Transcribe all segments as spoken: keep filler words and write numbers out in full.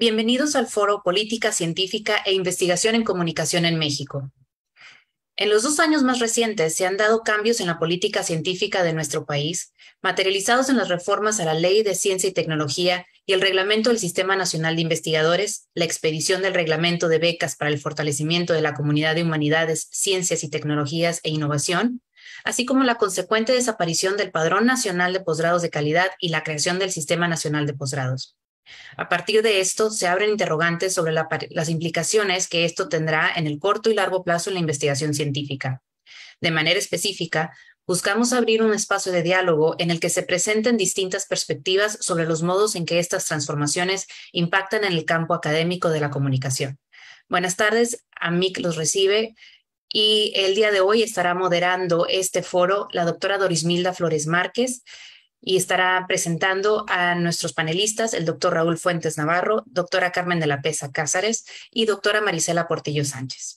Bienvenidos al Foro Política Científica e Investigación en Comunicación en México. En los dos años más recientes se han dado cambios en la política científica de nuestro país, materializados en las reformas a la Ley de Ciencia y Tecnología y el Reglamento del Sistema Nacional de Investigadores, la expedición del Reglamento de Becas para el Fortalecimiento de la Comunidad de Humanidades, Ciencias y Tecnologías e Innovación, así como la consecuente desaparición del Padrón Nacional de Posgrados de Calidad y la creación del Sistema Nacional de Posgrados. A partir de esto, se abren interrogantes sobre la, las implicaciones que esto tendrá en el corto y largo plazo en la investigación científica. De manera específica, buscamos abrir un espacio de diálogo en el que se presenten distintas perspectivas sobre los modos en que estas transformaciones impactan en el campo académico de la comunicación. Buenas tardes, A M I C los recibe y el día de hoy estará moderando este foro la doctora Dorismilda Flores Márquez, y estará presentando a nuestros panelistas, el doctor Raúl Fuentes Navarro, doctora Carmen de la Pesa Cázares y doctora Marisela Portillo Sánchez.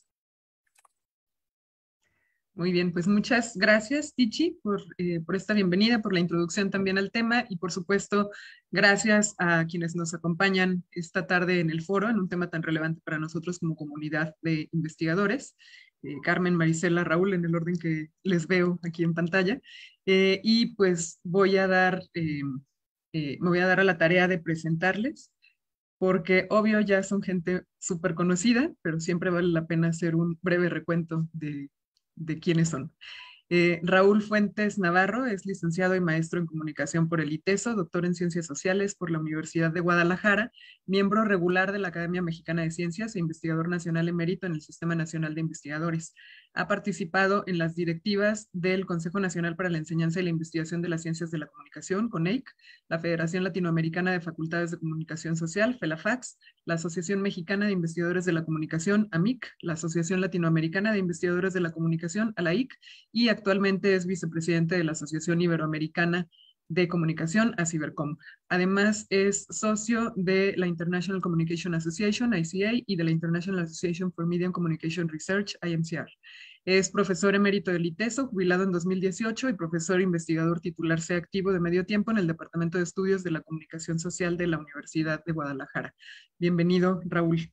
Muy bien, pues muchas gracias, Tichi, por, eh, por esta bienvenida, por la introducción también al tema y por supuesto, gracias a quienes nos acompañan esta tarde en el foro, en un tema tan relevante para nosotros como comunidad de investigadores. Eh, Carmen, Marisela, Raúl, en el orden que les veo aquí en pantalla. Eh, y pues voy a dar, eh, eh, me voy a dar a la tarea de presentarles, porque obvio ya son gente súper conocida, pero siempre vale la pena hacer un breve recuento de de quiénes son. Eh, Raúl Fuentes Navarro es licenciado y maestro en comunicación por el ITESO, doctor en ciencias sociales por la Universidad de Guadalajara, miembro regular de la Academia Mexicana de Ciencias e investigador nacional emérito en el Sistema Nacional de Investigadores. Ha participado en las directivas del Consejo Nacional para la Enseñanza y la Investigación de las Ciencias de la Comunicación, CONEIC, la Federación Latinoamericana de Facultades de Comunicación Social, FELAFAX, la Asociación Mexicana de Investigadores de la Comunicación, A M I C, la Asociación Latinoamericana de Investigadores de la Comunicación, A L A I C, y actualmente es vicepresidente de la Asociación Iberoamericana de Comunicación, ACIBERCOM. Además, es socio de la International Communication Association, I C A, y de la International Association for Media and Communication Research, I M C R. Es profesor emérito del ITESO, jubilado en dos mil dieciocho, y profesor investigador titular C activo de medio tiempo en el Departamento de Estudios de la Comunicación Social de la Universidad de Guadalajara. Bienvenido, Raúl.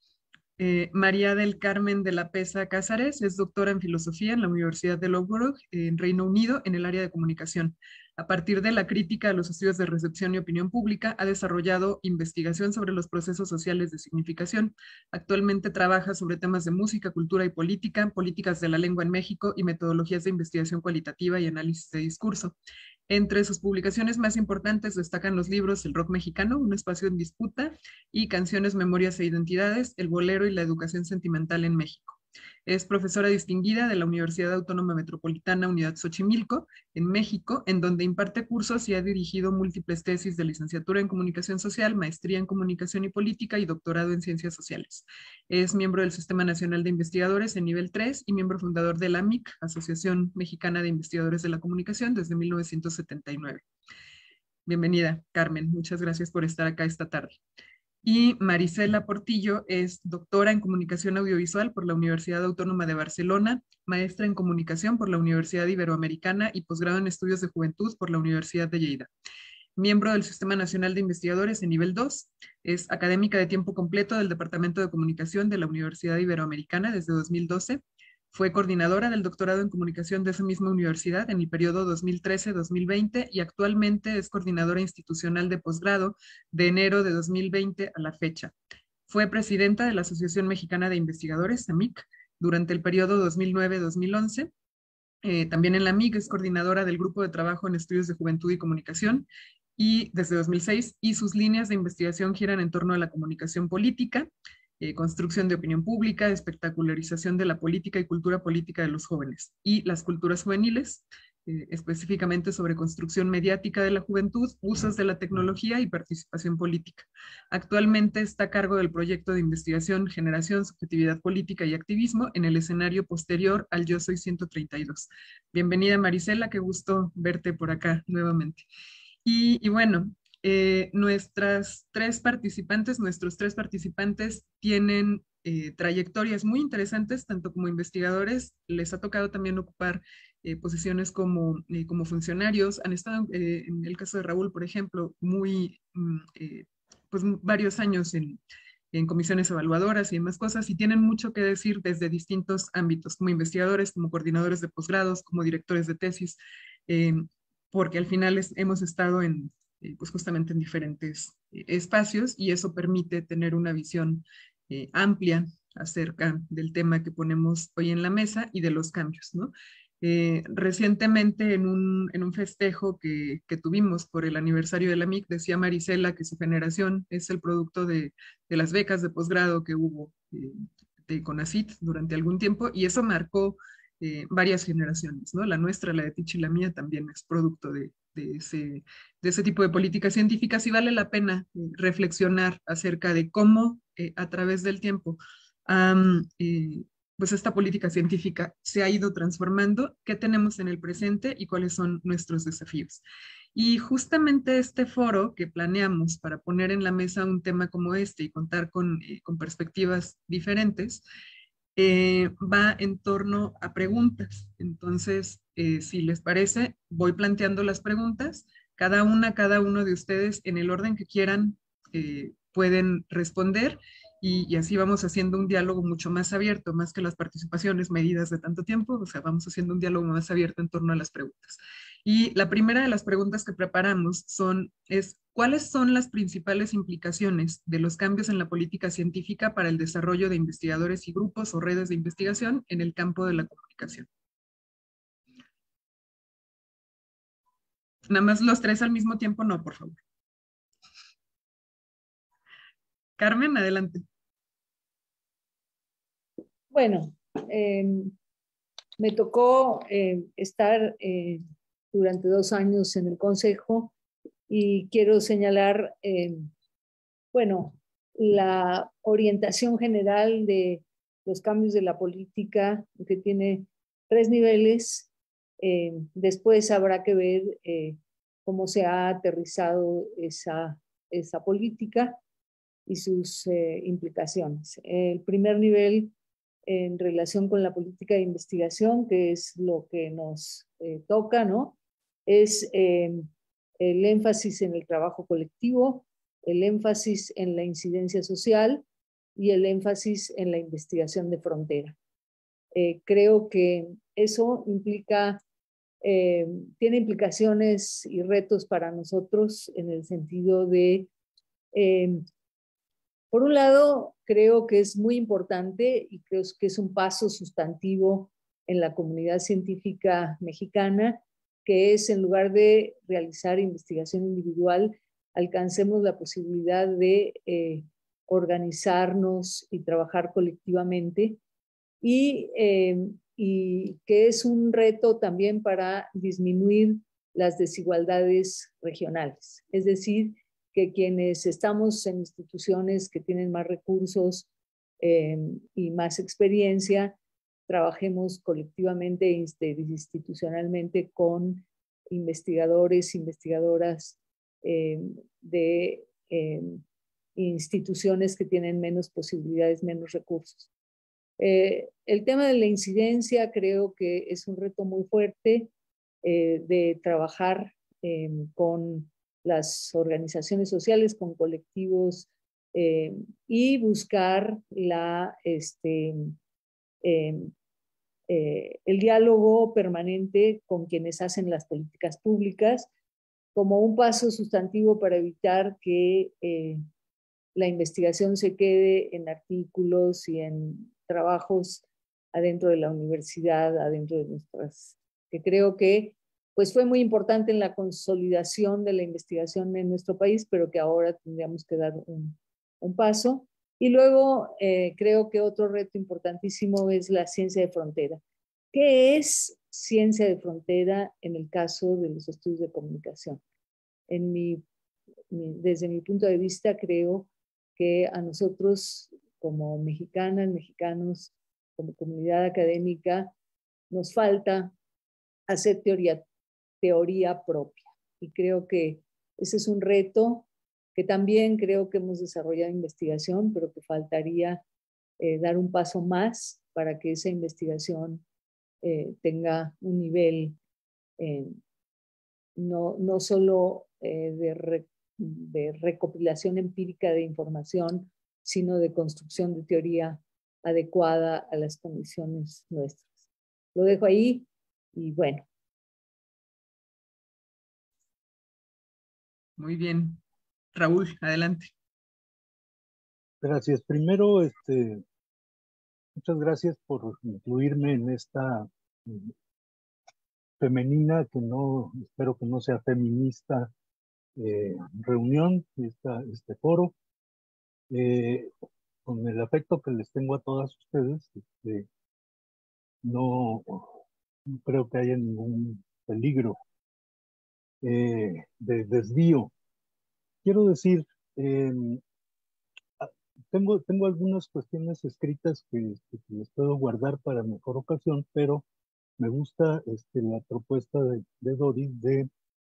Eh, María del Carmen de la Pesa Cázares es doctora en filosofía en la Universidad de Loughborough, en Reino Unido, en el área de comunicación. A partir de la crítica a los estudios de recepción y opinión pública, ha desarrollado investigación sobre los procesos sociales de significación. Actualmente trabaja sobre temas de música, cultura y política, políticas de la lengua en México y metodologías de investigación cualitativa y análisis de discurso. Entre sus publicaciones más importantes destacan los libros El rock mexicano, un espacio en disputa, y Canciones, Memorias e Identidades, El bolero y la educación sentimental en México. Es profesora distinguida de la Universidad Autónoma Metropolitana Unidad Xochimilco, en México, en donde imparte cursos y ha dirigido múltiples tesis de licenciatura en Comunicación Social, maestría en Comunicación y Política y doctorado en Ciencias Sociales. Es miembro del Sistema Nacional de Investigadores en nivel tres y miembro fundador de la A M I C, Asociación Mexicana de Investigadores de la Comunicación, desde mil novecientos setenta y nueve. Bienvenida, Carmen. Muchas gracias por estar acá esta tarde. Y Marisela Portillo es doctora en Comunicación Audiovisual por la Universidad Autónoma de Barcelona, maestra en Comunicación por la Universidad Iberoamericana y posgrado en Estudios de Juventud por la Universidad de Lleida. Miembro del Sistema Nacional de Investigadores en nivel dos, es académica de tiempo completo del Departamento de Comunicación de la Universidad Iberoamericana desde dos mil doce. Fue coordinadora del doctorado en comunicación de esa misma universidad en el periodo dos mil trece a dos mil veinte y actualmente es coordinadora institucional de posgrado de enero de dos mil veinte a la fecha. Fue presidenta de la Asociación Mexicana de Investigadores, A M I C, durante el periodo dos mil nueve a dos mil once. Eh, también en la A M I C es coordinadora del Grupo de Trabajo en Estudios de Juventud y Comunicación y desde dos mil seis, y sus líneas de investigación giran en torno a la comunicación política, Eh, construcción de opinión pública, espectacularización de la política y cultura política de los jóvenes y las culturas juveniles, eh, específicamente sobre construcción mediática de la juventud, usos de la tecnología y participación política. Actualmente está a cargo del proyecto de investigación Generación, Subjetividad Política y Activismo en el escenario posterior al Yo Soy ciento treinta y dos. Bienvenida, Marisela, qué gusto verte por acá nuevamente. Y, y bueno, eh, nuestras tres participantes, nuestros tres participantes tienen eh, trayectorias muy interesantes, tanto como investigadores, les ha tocado también ocupar eh, posiciones como, eh, como funcionarios, han estado, eh, en el caso de Raúl, por ejemplo, muy mm, eh, pues, varios años en, en comisiones evaluadoras y demás cosas, y tienen mucho que decir desde distintos ámbitos, como investigadores, como coordinadores de posgrados, como directores de tesis, eh, porque al final es, hemos estado en, eh, pues justamente en diferentes eh, espacios, y eso permite tener una visión eh, amplia acerca del tema que ponemos hoy en la mesa y de los cambios, ¿no? Eh, recientemente en un, en un festejo que, que, tuvimos por el aniversario de la M I C, decía Marisela que su generación es el producto de, de las becas de posgrado que hubo eh, de CONACYT durante algún tiempo, y eso marcó eh, varias generaciones, ¿no? La nuestra, la de Tichi y la mía, también es producto de, de, ese, de ese tipo de políticas científicas, y vale la pena eh, reflexionar acerca de cómo eh, a través del tiempo um, eh, pues esta política científica se ha ido transformando, qué tenemos en el presente y cuáles son nuestros desafíos. Y justamente este foro que planeamos para poner en la mesa un tema como este y contar con, eh, con perspectivas diferentes, eh, va en torno a preguntas. Entonces, eh, si les parece, voy planteando las preguntas, cada una, cada uno de ustedes en el orden que quieran eh, pueden responder, y, y, así vamos haciendo un diálogo mucho más abierto, más que las participaciones medidas de tanto tiempo, o sea, vamos haciendo un diálogo más abierto en torno a las preguntas. Y la primera de las preguntas que preparamos son, es, ¿cuáles son las principales implicaciones de los cambios en la política científica para el desarrollo de investigadores y grupos o redes de investigación en el campo de la comunicación? Nada más los tres al mismo tiempo, no, por favor. Carmen, adelante. Bueno, eh, me tocó eh, estar eh, durante dos años en el Consejo, y quiero señalar, eh, bueno, la orientación general de los cambios de la política, que tiene tres niveles. Eh, después habrá que ver eh, cómo se ha aterrizado esa, esa política y sus eh, implicaciones. El primer nivel, en relación con la política de investigación, que es lo que nos eh, toca, ¿no? Es eh, el énfasis en el trabajo colectivo, el énfasis en la incidencia social y el énfasis en la investigación de frontera. Eh, creo que eso implica, eh, tiene implicaciones y retos para nosotros en el sentido de, eh, por un lado, creo que es muy importante y creo que es un paso sustantivo en la comunidad científica mexicana, que es, en lugar de realizar investigación individual, alcancemos la posibilidad de eh, organizarnos y trabajar colectivamente, y, eh, y que es un reto también para disminuir las desigualdades regionales. Es decir, que quienes estamos en instituciones que tienen más recursos eh, y más experiencia, trabajemos colectivamente e institucionalmente con investigadores, investigadoras eh, de eh, instituciones que tienen menos posibilidades, menos recursos. Eh, el tema de la incidencia creo que es un reto muy fuerte eh, de trabajar eh, con las organizaciones sociales, con colectivos eh, y buscar la, este, eh, eh, el diálogo permanente con quienes hacen las políticas públicas, como un paso sustantivo para evitar que eh, la investigación se quede en artículos y en trabajos adentro de la universidad, adentro de nuestras, que creo que pues fue muy importante en la consolidación de la investigación en nuestro país, pero que ahora tendríamos que dar un, un paso. Y luego eh, creo que otro reto importantísimo es la ciencia de frontera. ¿Qué es ciencia de frontera en el caso de los estudios de comunicación? En mi, mi, desde mi punto de vista, creo que a nosotros como mexicanas, mexicanos, como comunidad académica, nos falta hacer teoría, teoría propia. Y creo que ese es un reto que también creo que hemos desarrollado investigación, pero que faltaría eh, dar un paso más para que esa investigación eh, tenga un nivel eh, no, no solo eh, de, re, de recopilación empírica de información, sino de construcción de teoría adecuada a las condiciones nuestras. Lo dejo ahí y bueno. Muy bien. Raúl, adelante. Gracias. Primero, este, muchas gracias por incluirme en esta eh, femenina, que no, espero que no sea feminista, eh, reunión, esta, este foro. Eh, con el afecto que les tengo a todas ustedes, este, no, no creo que haya ningún peligro eh, de desvío. Quiero decir, eh, tengo, tengo algunas cuestiones escritas que, que les puedo guardar para mejor ocasión, pero me gusta este, la propuesta de, de Doris de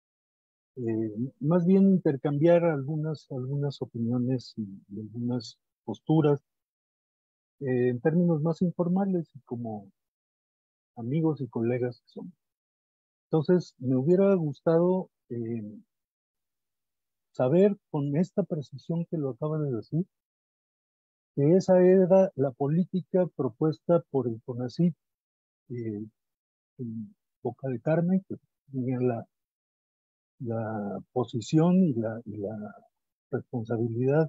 eh, más bien intercambiar algunas, algunas opiniones y, y algunas posturas eh, en términos más informales y como amigos y colegas que somos. Entonces, me hubiera gustado eh, saber con esta precisión que lo acaba de decir, que esa era la política propuesta por el CONACYT eh, en Boca de Carmen, que tenía la, la posición y la, y la responsabilidad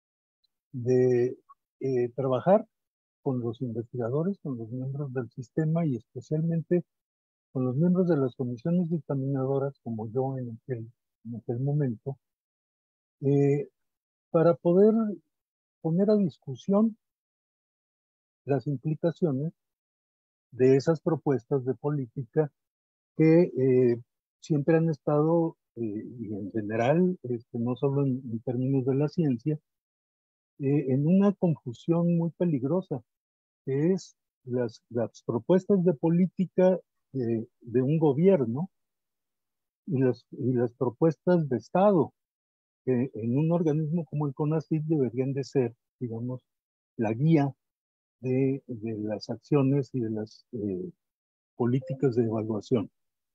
de eh, trabajar con los investigadores, con los miembros del sistema y especialmente con los miembros de las comisiones dictaminadoras, como yo en aquel, en aquel momento, eh, para poder poner a discusión las implicaciones de esas propuestas de política que eh, siempre han estado, eh, y en general, este, no solo en, en términos de la ciencia, eh, en una confusión muy peligrosa, que es las, las propuestas de política eh, de un gobierno y las, y las propuestas de Estado, que en un organismo como el CONACYT deberían de ser, digamos, la guía de, de las acciones y de las eh, políticas de evaluación.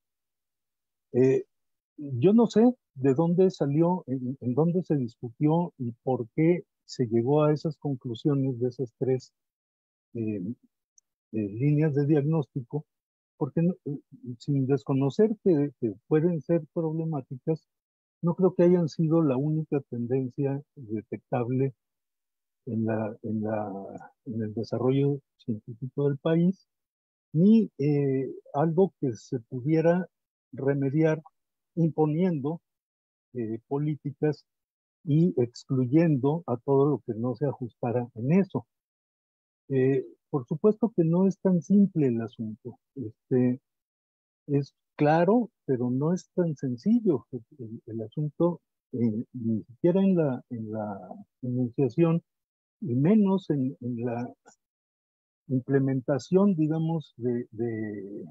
Eh, yo no sé de dónde salió, en, en dónde se discutió y por qué se llegó a esas conclusiones de esas tres eh, eh, líneas de diagnóstico, porque no, sin desconocer que, que pueden ser problemáticas, no creo que hayan sido la única tendencia detectable en, la, en, la, en el desarrollo científico del país, ni eh, algo que se pudiera remediar imponiendo eh, políticas y excluyendo a todo lo que no se ajustara en eso. Eh, por supuesto que no es tan simple el asunto. Este, es claro, pero no es tan sencillo. El, el asunto, eh, ni siquiera en la, en la enunciación, y menos en, en la implementación, digamos, de, de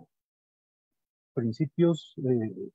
principios eh,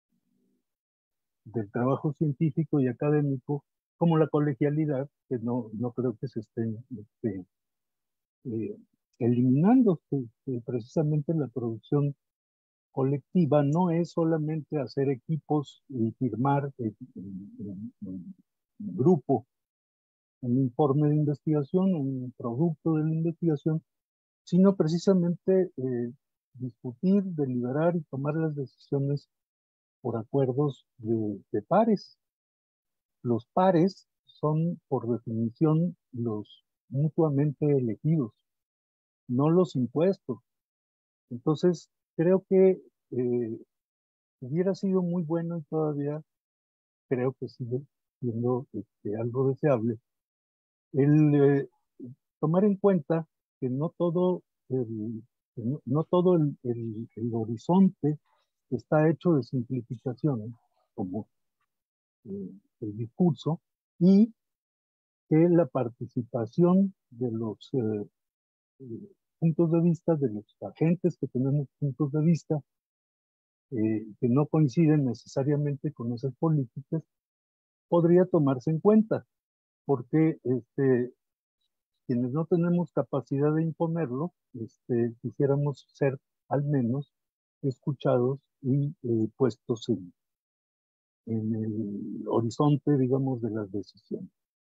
del trabajo científico y académico, como la colegialidad, que no, no creo que se estén este, eh, eliminando, que, que precisamente la producción colectiva no es solamente hacer equipos y firmar en, en, en, en grupo un informe de investigación, un producto de la investigación, sino precisamente eh, discutir, deliberar y tomar las decisiones por acuerdos de, de pares. Los pares son, por definición, los mutuamente elegidos, no los impuestos. Entonces, creo que eh, hubiera sido muy bueno y todavía creo que sigue siendo este, algo deseable el eh, tomar en cuenta que no todo el, que no, no todo el, el, el horizonte está hecho de simplificaciones, como eh, el discurso, y que la participación de los eh, eh, puntos de vista, de los agentes que tenemos puntos de vista, eh, que no coinciden necesariamente con esas políticas, podría tomarse en cuenta, porque este, quienes no tenemos capacidad de imponerlo, este, quisiéramos ser al menos escuchados y eh, puestos en, en el horizonte, digamos, de las decisiones.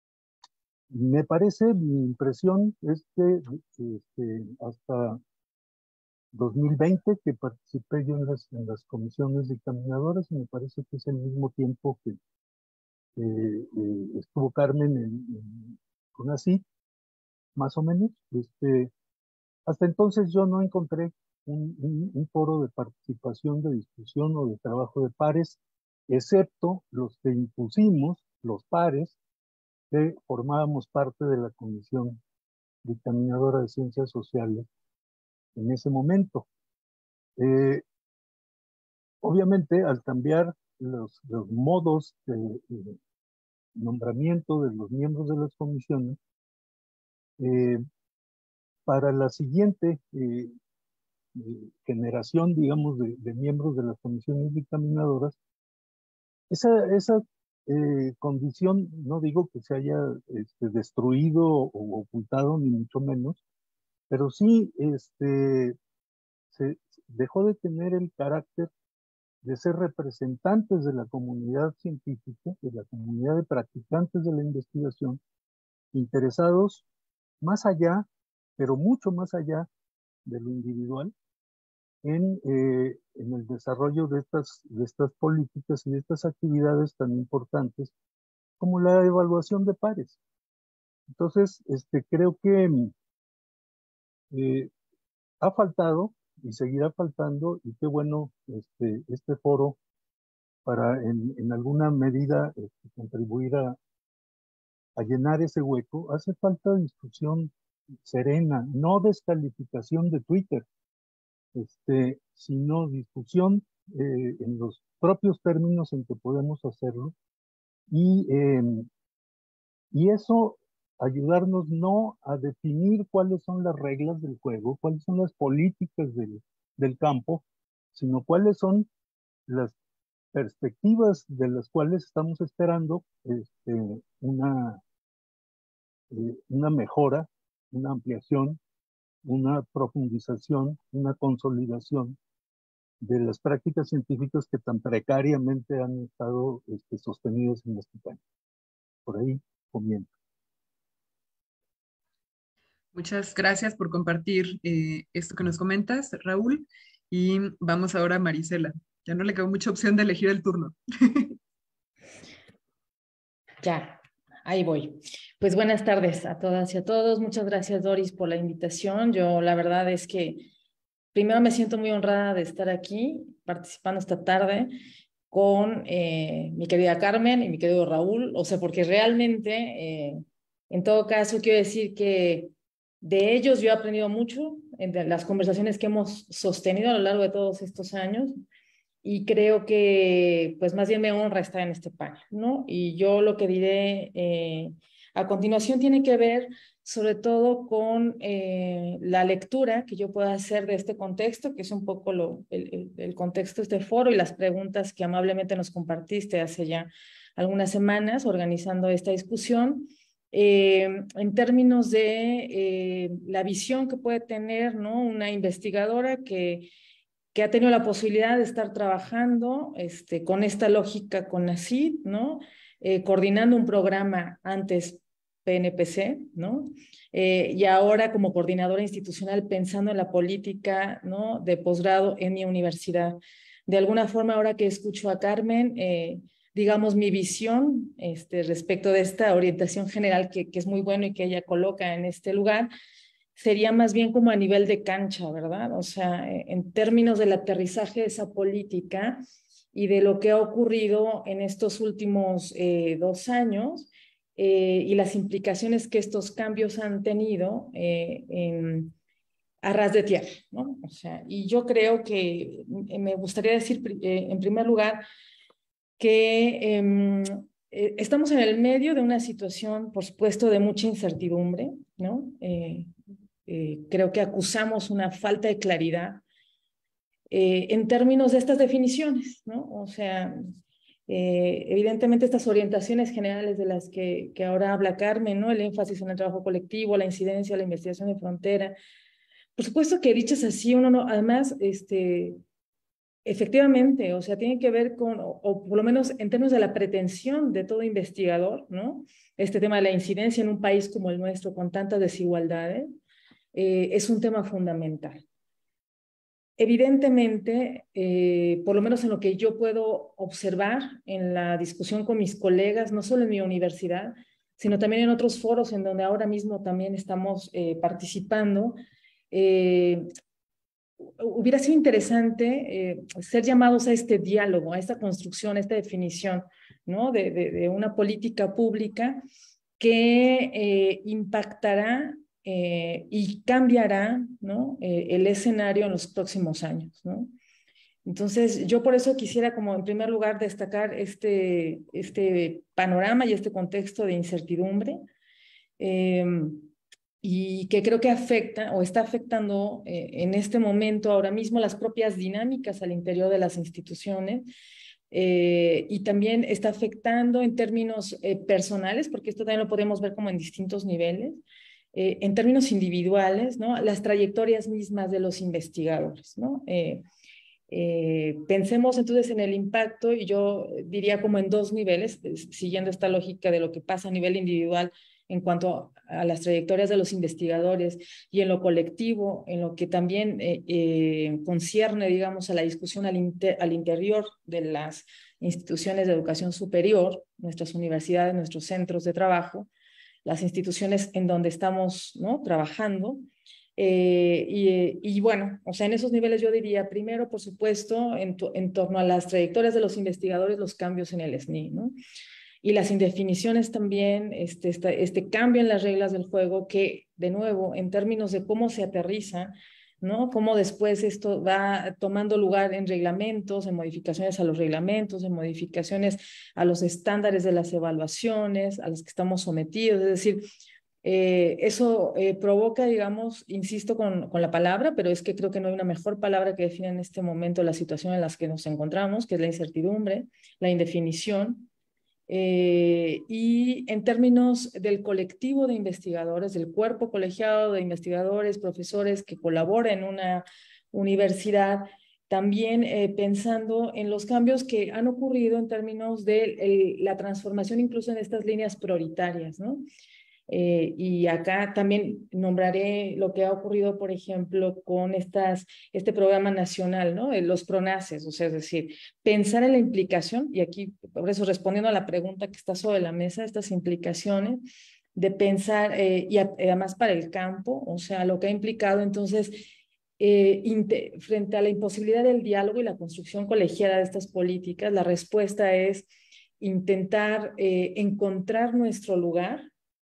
Me parece, mi impresión es que este, hasta dos mil veinte, que participé yo en las, en las comisiones dictaminadoras, y me parece que es el mismo tiempo que eh, eh, estuvo Carmen en, en CONACYT, más o menos. Este, hasta entonces yo no encontré un, un, un foro de participación, de discusión o de trabajo de pares, excepto los que impusimos, los pares, que formábamos parte de la Comisión Dictaminadora de Ciencias Sociales en ese momento. Eh, obviamente, al cambiar los, los modos de, de nombramiento de los miembros de las comisiones, eh, para la siguiente eh, eh, generación, digamos, de, de miembros de las comisiones dictaminadoras, esa, esa eh, condición, no digo que se haya este, destruido o ocultado, ni mucho menos, pero sí este, se dejó de tener el carácter de ser representantes de la comunidad científica, de la comunidad de practicantes de la investigación, interesados más allá, pero mucho más allá de lo individual, en, eh, en el desarrollo de estas, de estas políticas y de estas actividades tan importantes como la evaluación de pares. Entonces, este, creo que eh, ha faltado y seguirá faltando, y qué bueno este, este foro para en, en alguna medida este, contribuir a, a llenar ese hueco. Hace falta discusión serena, no descalificación de Twitter, este, sino discusión eh, en los propios términos en que podemos hacerlo, y, eh, y eso ayudarnos no a definir cuáles son las reglas del juego, cuáles son las políticas del, del campo, sino cuáles son las perspectivas de las cuales estamos esperando este, una, eh, una mejora, una ampliación, una profundización, una consolidación de las prácticas científicas que tan precariamente han estado este, sostenidas en este país. Por ahí comienzo. Muchas gracias por compartir eh, esto que nos comentas, Raúl. Y vamos ahora a Marisela. Ya no le quedó mucha opción de elegir el turno. Ya, ahí voy. Pues buenas tardes a todas y a todos. Muchas gracias, Doris, por la invitación. Yo la verdad es que primero me siento muy honrada de estar aquí participando esta tarde con eh, mi querida Carmen y mi querido Raúl. O sea, porque realmente, eh, en todo caso, quiero decir que de ellos yo he aprendido mucho en las conversaciones que hemos sostenido a lo largo de todos estos años. Y creo que, pues más bien me honra estar en este panel, ¿no? Y yo lo que diré eh, a continuación tiene que ver sobre todo con eh, la lectura que yo pueda hacer de este contexto, que es un poco lo, el, el, el contexto de este foro y las preguntas que amablemente nos compartiste hace ya algunas semanas organizando esta discusión. Eh, en términos de eh, la visión que puede tener, ¿no?, una investigadora que que ha tenido la posibilidad de estar trabajando este, con esta lógica con CONACYT, ¿no? Eh, coordinando un programa antes P N P C, ¿no? Eh, y ahora como coordinadora institucional pensando en la política, ¿no?, de posgrado en mi universidad. De alguna forma, ahora que escucho a Carmen, eh, digamos, mi visión este, respecto de esta orientación general que, que es muy bueno y que ella coloca en este lugar, sería más bien como a nivel de cancha, ¿verdad? O sea, en términos del aterrizaje de esa política y de lo que ha ocurrido en estos últimos eh, dos años eh, y las implicaciones que estos cambios han tenido eh, en, a ras de tierra, ¿no? O sea, y yo creo que me gustaría decir eh, en primer lugar que eh, eh, estamos en el medio de una situación, por supuesto, de mucha incertidumbre, ¿no? Eh, Eh, creo que acusamos una falta de claridad eh, en términos de estas definiciones, ¿no? O sea, eh, evidentemente estas orientaciones generales de las que, que ahora habla Carmen, ¿no? El énfasis en el trabajo colectivo, la incidencia, la investigación de frontera. Por supuesto que dichas así, uno no, además, este, efectivamente, o sea, tiene que ver con, o, o por lo menos en términos de la pretensión de todo investigador, ¿no? Este tema de la incidencia en un país como el nuestro, con tantas desigualdades, eh, es un tema fundamental. Evidentemente, eh, por lo menos en lo que yo puedo observar en la discusión con mis colegas, no solo en mi universidad, sino también en otros foros en donde ahora mismo también estamos eh, participando, eh, hubiera sido interesante eh, ser llamados a este diálogo, a esta construcción, a esta definición, ¿no? de, de, de una política pública que eh, impactará eh, y cambiará, ¿no? eh, el escenario en los próximos años, ¿no? Entonces, yo por eso quisiera, como en primer lugar, destacar este, este panorama y este contexto de incertidumbre, eh, y que creo que afecta o está afectando eh, en este momento, ahora mismo, las propias dinámicas al interior de las instituciones, eh, y también está afectando en términos eh, personales, porque esto también lo podemos ver como en distintos niveles, eh, en términos individuales, ¿no? Las trayectorias mismas de los investigadores, ¿no? Eh, eh, pensemos entonces en el impacto, y yo diría como en dos niveles, siguiendo esta lógica de lo que pasa a nivel individual en cuanto a las trayectorias de los investigadores, y en lo colectivo, en lo que también eh, eh, concierne, digamos, a la discusión al, inter, al interior de las instituciones de educación superior, nuestras universidades, nuestros centros de trabajo, las instituciones en donde estamos, ¿no? trabajando. Eh, y, y bueno, o sea, en esos niveles yo diría, primero, por supuesto, en, to, en torno a las trayectorias de los investigadores, los cambios en el S N I, ¿no? Y las indefiniciones también, este, este, este cambio en las reglas del juego que, de nuevo, en términos de cómo se aterriza, ¿no? Cómo después esto va tomando lugar en reglamentos, en modificaciones a los reglamentos, en modificaciones a los estándares de las evaluaciones a las que estamos sometidos. Es decir, eh, eso eh, provoca, digamos, insisto con, con la palabra, pero es que creo que no hay una mejor palabra que defina en este momento la situación en la que nos encontramos, que es la incertidumbre, la indefinición. Eh, y en términos del colectivo de investigadores, del cuerpo colegiado de investigadores, profesores que colabora en una universidad, también eh, pensando en los cambios que han ocurrido en términos de el, la transformación incluso en estas líneas prioritarias, ¿no? Eh, y acá también nombraré lo que ha ocurrido, por ejemplo, con estas, este programa nacional, ¿no? Los PRONACES, o sea, es decir, pensar en la implicación, y aquí, por eso respondiendo a la pregunta que está sobre la mesa, estas implicaciones de pensar, eh, y a, además para el campo, o sea, lo que ha implicado entonces, eh, frente a la imposibilidad del diálogo y la construcción colegiada de estas políticas, la respuesta es intentar eh, encontrar nuestro lugar,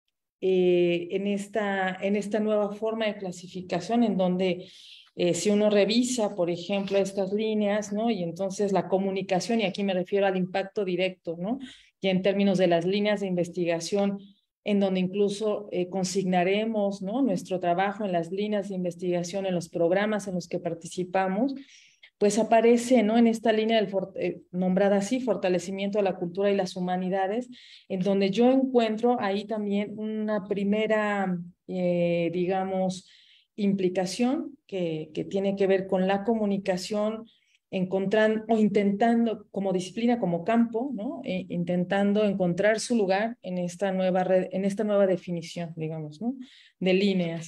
Eh, en, esta, en esta nueva forma de clasificación, en donde eh, si uno revisa, por ejemplo, estas líneas, ¿no? Y entonces la comunicación, y aquí me refiero al impacto directo, ¿no? Y en términos de las líneas de investigación, en donde incluso eh, consignaremos, ¿no? Nuestro trabajo en las líneas de investigación, en los programas en los que participamos, pues aparece, ¿no? En esta línea del eh, nombrada así, fortalecimiento de la cultura y las humanidades, en donde yo encuentro ahí también una primera, eh, digamos, implicación que, que tiene que ver con la comunicación, encontrando o intentando como disciplina, como campo, ¿no? E intentando encontrar su lugar en esta nueva red, en esta nueva definición, digamos, ¿no? De líneas.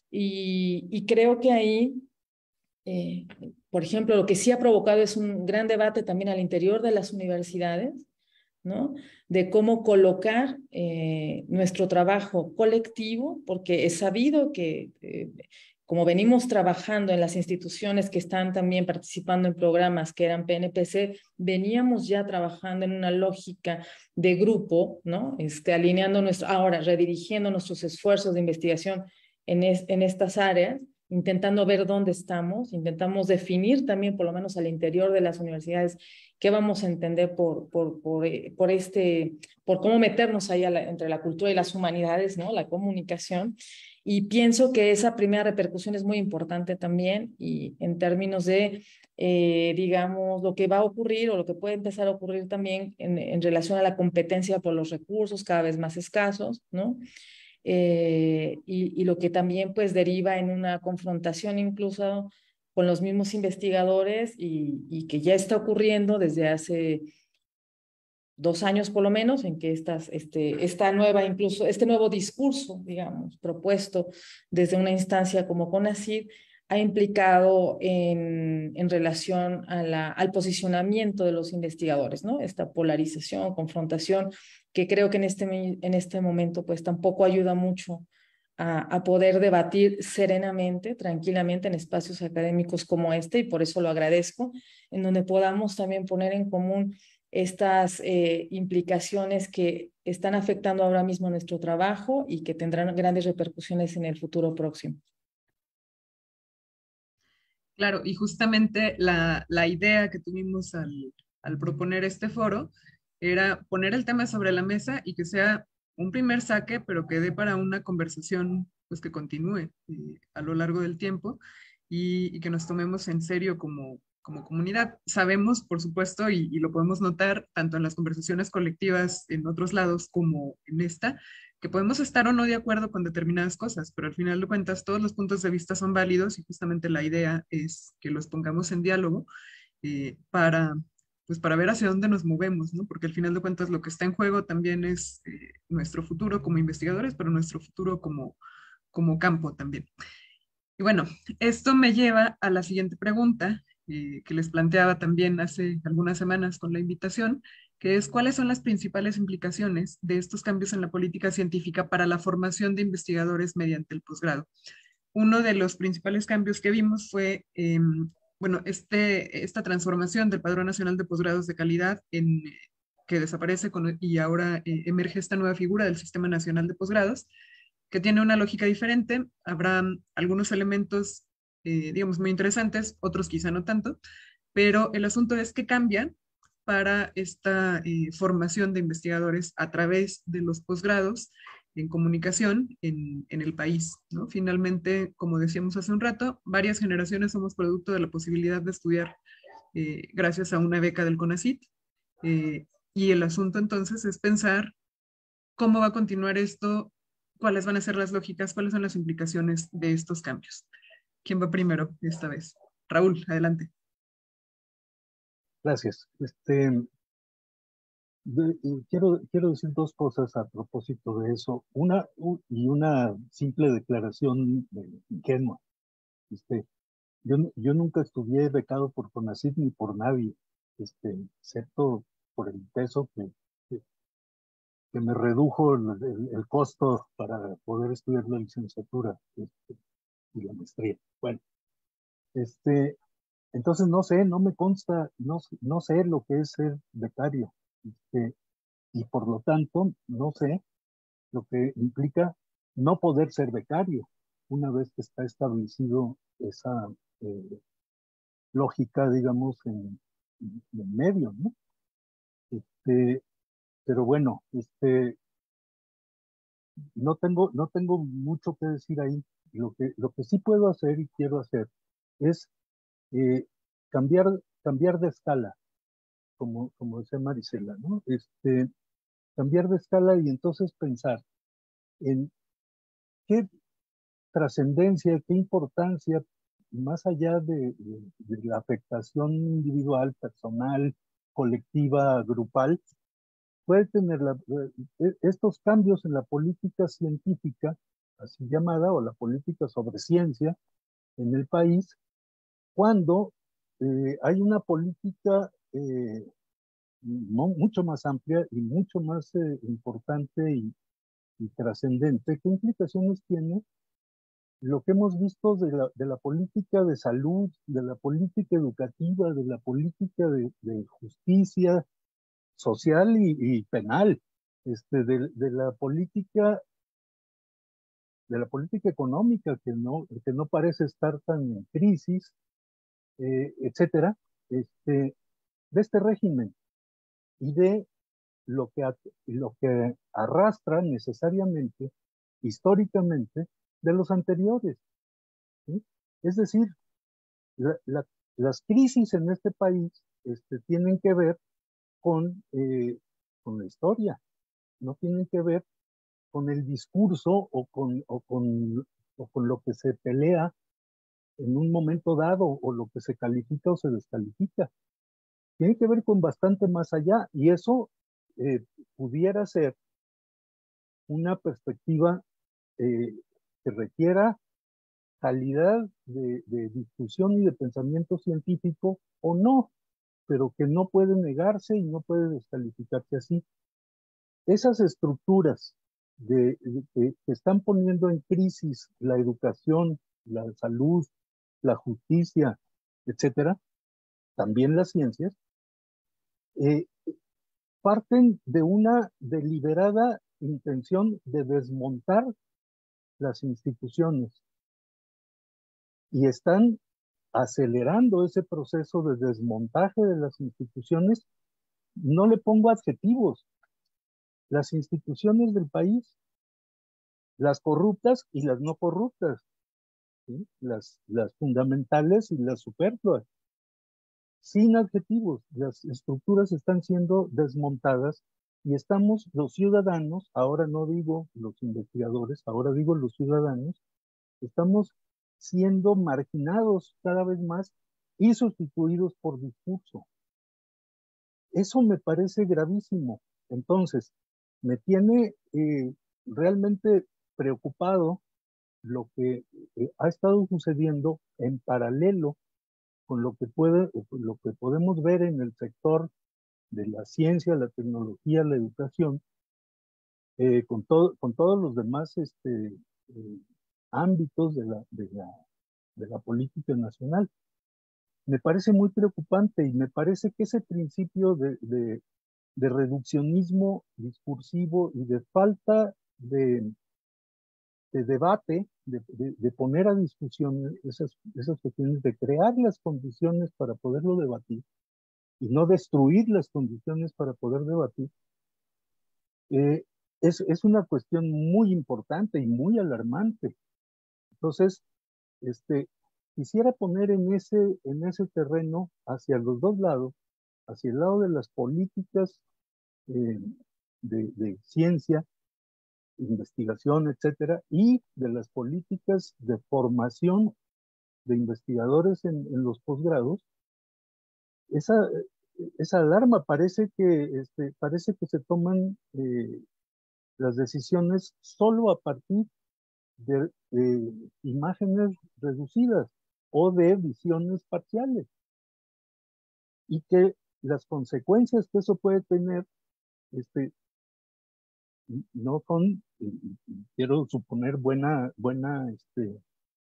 Y, y creo que ahí Eh, por ejemplo, lo que sí ha provocado es un gran debate también al interior de las universidades, ¿no? De cómo colocar eh, nuestro trabajo colectivo, porque es sabido que, eh, como venimos trabajando en las instituciones que están también participando en programas que eran P N P C, veníamos ya trabajando en una lógica de grupo, ¿no? Este, alineando nuestro, ahora redirigiendo nuestros esfuerzos de investigación en, es, en estas áreas, intentando ver dónde estamos, intentamos definir también, por lo menos al interior de las universidades, qué vamos a entender por, por, por, por, este, por cómo meternos ahí a la, entre la cultura y las humanidades, ¿no? La comunicación. Y pienso que esa primera repercusión es muy importante también, y en términos de, eh, digamos, lo que va a ocurrir o lo que puede empezar a ocurrir también en, en relación a la competencia por los recursos cada vez más escasos, ¿no? Eh, y, y lo que también pues deriva en una confrontación incluso con los mismos investigadores y, y que ya está ocurriendo desde hace dos años por lo menos, en que estas, este, esta nueva, incluso este nuevo discurso, digamos, propuesto desde una instancia como CONACYT, ha implicado en, en relación a la, al posicionamiento de los investigadores, ¿no? Esta polarización, confrontación, que creo que en este, en este momento pues tampoco ayuda mucho a, a poder debatir serenamente, tranquilamente en espacios académicos como este, y por eso lo agradezco, en donde podamos también poner en común estas eh, implicaciones que están afectando ahora mismo nuestro trabajo y que tendrán grandes repercusiones en el futuro próximo. Claro, y justamente la, la idea que tuvimos al, al proponer este foro era poner el tema sobre la mesa y que sea un primer saque, pero que dé para una conversación pues, que continúe eh, a lo largo del tiempo y, y que nos tomemos en serio como, como comunidad. Sabemos, por supuesto, y, y lo podemos notar tanto en las conversaciones colectivas en otros lados como en esta, que podemos estar o no de acuerdo con determinadas cosas, pero al final de cuentas todos los puntos de vista son válidos y justamente la idea es que los pongamos en diálogo eh, para, pues para ver hacia dónde nos movemos, ¿no? Porque al final de cuentas lo que está en juego también es eh, nuestro futuro como investigadores, pero nuestro futuro como, como campo también. Y bueno, esto me lleva a la siguiente pregunta eh, que les planteaba también hace algunas semanas con la invitación, que es cuáles son las principales implicaciones de estos cambios en la política científica para la formación de investigadores mediante el posgrado. Uno de los principales cambios que vimos fue, eh, bueno, este, esta transformación del Padrón Nacional de Posgrados de Calidad en, que desaparece con, y ahora eh, emerge esta nueva figura del Sistema Nacional de Posgrados, que tiene una lógica diferente. Habrá algunos elementos, eh, digamos, muy interesantes, otros quizá no tanto, pero el asunto es que cambian para esta eh, formación de investigadores a través de los posgrados en comunicación en, en el país, ¿no? Finalmente, como decíamos hace un rato, varias generaciones somos producto de la posibilidad de estudiar eh, gracias a una beca del CONACYT, eh, y el asunto entonces es pensar cómo va a continuar esto, cuáles van a ser las lógicas, cuáles son las implicaciones de estos cambios. ¿Quién va primero esta vez? Raúl, adelante. Gracias. Este, de, quiero, quiero decir dos cosas a propósito de eso. Una, un, y una simple declaración de, ingenua. Este, yo, yo nunca estudié becado por CONACYT ni por nadie, este, excepto por el peso que, que, que me redujo el, el, el, costo para poder estudiar la licenciatura este, y la maestría. Bueno, este, entonces no sé, no me consta, no, no sé lo que es ser becario. Este, y por lo tanto, no sé lo que implica no poder ser becario una vez que está establecido esa eh, lógica, digamos, en, en medio, ¿no? Este, pero bueno, este, no tengo, no tengo mucho que decir ahí. Lo que, lo que sí puedo hacer y quiero hacer es eh, cambiar, cambiar de escala, como, como decía Marisela, ¿no? Este, cambiar de escala y entonces pensar en qué trascendencia, qué importancia, más allá de, de, de la afectación individual, personal, colectiva, grupal, puede tener la, estos cambios en la política científica, así llamada, o la política sobre ciencia en el país, cuando eh, hay una política eh, no, mucho más amplia y mucho más eh, importante y, y trascendente. ¿Qué implicaciones tiene lo que hemos visto de la, de la política de salud, de la política educativa, de la política de, de justicia social y, y penal, este, de, de, la política, de la política económica que no, que no parece estar tan en crisis, eh, etcétera, este, de este régimen y de lo que, lo que arrastra necesariamente, históricamente, de los anteriores, ¿sí? Es decir, la, la, las crisis en este país este, tienen que ver con, eh, con la historia, no tienen que ver con el discurso o con, o con, o con lo que se pelea en un momento dado, o lo que se califica o se descalifica. Tiene que ver con bastante más allá, y eso eh, pudiera ser una perspectiva eh, que requiera calidad de, de discusión y de pensamiento científico o no, pero que no puede negarse y no puede descalificarse así. Esas estructuras de, de, de, que están poniendo en crisis la educación, la salud, la justicia, etcétera, también las ciencias, eh, parten de una deliberada intención de desmontar las instituciones y están acelerando ese proceso de desmontaje de las instituciones. No le pongo adjetivos. Las instituciones del país, las corruptas y las no corruptas, ¿sí? las, las fundamentales y las superfluas. Sin adjetivos, las estructuras están siendo desmontadas y estamos los ciudadanos, ahora no digo los investigadores, ahora digo los ciudadanos, estamos siendo marginados cada vez más y sustituidos por discurso. Eso me parece gravísimo. Entonces, me tiene eh, realmente preocupado lo que eh, ha estado sucediendo en paralelo con lo que puede, lo que podemos ver en el sector de la ciencia, la tecnología, la educación, eh, con, todo, con todos los demás este, eh, ámbitos de la, de, la, de la política nacional. Me parece muy preocupante y me parece que ese principio de, de, de reduccionismo discursivo y de falta de, de debate, de, de, de poner a discusión esas, esas cuestiones, de crear las condiciones para poderlo debatir y no destruir las condiciones para poder debatir, eh, es, es una cuestión muy importante y muy alarmante. Entonces, este, quisiera poner en ese, en ese terreno hacia los dos lados, hacia el lado de las políticas eh, de, de ciencia, investigación, etcétera, y de las políticas de formación de investigadores en, en los posgrados. Esa, esa alarma parece que, este, parece que se toman eh, las decisiones solo a partir de, de imágenes reducidas o de visiones parciales, y que las consecuencias que eso puede tener este, no son, quiero suponer, buena, buena, este,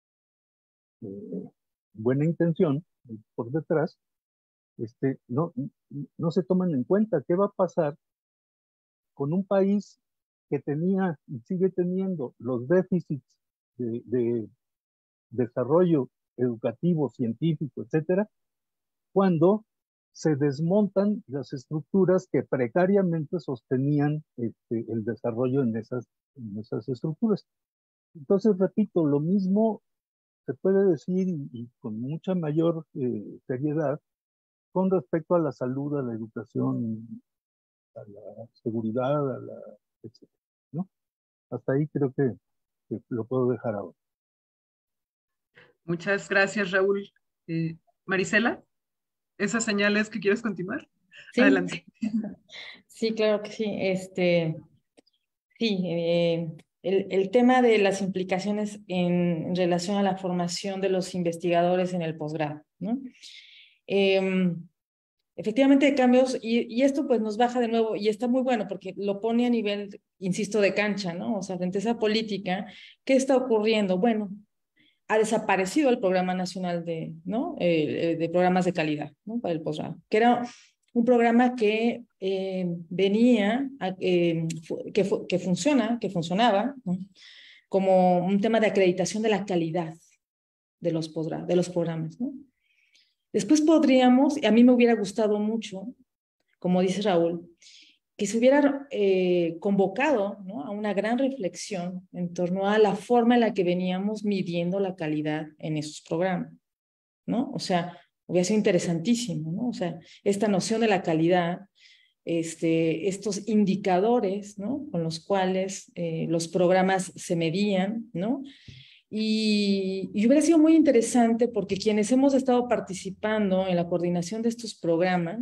eh, buena intención por detrás, este, no, no se toman en cuenta. ¿Qué va a pasar con un país que tenía y sigue teniendo los déficits de, de desarrollo educativo, científico, etcétera, cuando se desmontan las estructuras que precariamente sostenían este, el desarrollo en esas, en esas estructuras? Entonces, repito, lo mismo se puede decir y, y con mucha mayor eh, seriedad con respecto a la salud, a la educación, a la seguridad, a la, etcétera, ¿no? Hasta ahí creo que, que lo puedo dejar ahora. Muchas gracias, Raúl. Eh, Marisela, ¿esas señales que quieres continuar? Sí. Adelante. Sí, claro que sí. Este, sí, eh, el, el tema de las implicaciones en, en relación a la formación de los investigadores en el posgrado, ¿no? Eh, efectivamente, cambios, y, y esto pues nos baja de nuevo, y está muy bueno porque lo pone a nivel, insisto, de cancha, ¿no? O sea, frente a esa política, ¿qué está ocurriendo? Bueno, ha desaparecido el Programa Nacional de, ¿no? Eh, de Programas de Calidad, ¿no? Para el posgrado, que era un programa que eh, venía, a, eh, que, que funciona, que funcionaba, ¿no? Como un tema de acreditación de la calidad de los posgrados, de los programas, ¿no? Después podríamos, y a mí me hubiera gustado mucho, como dice Raúl, que se hubiera eh, convocado, ¿no? A una gran reflexión en torno a la forma en la que veníamos midiendo la calidad en esos programas, ¿no? O sea, hubiera sido interesantísimo, ¿no? O sea, esta noción de la calidad, este, estos indicadores, ¿no? Con los cuales eh, los programas se medían, ¿no? Y, y hubiera sido muy interesante porque quienes hemos estado participando en la coordinación de estos programas,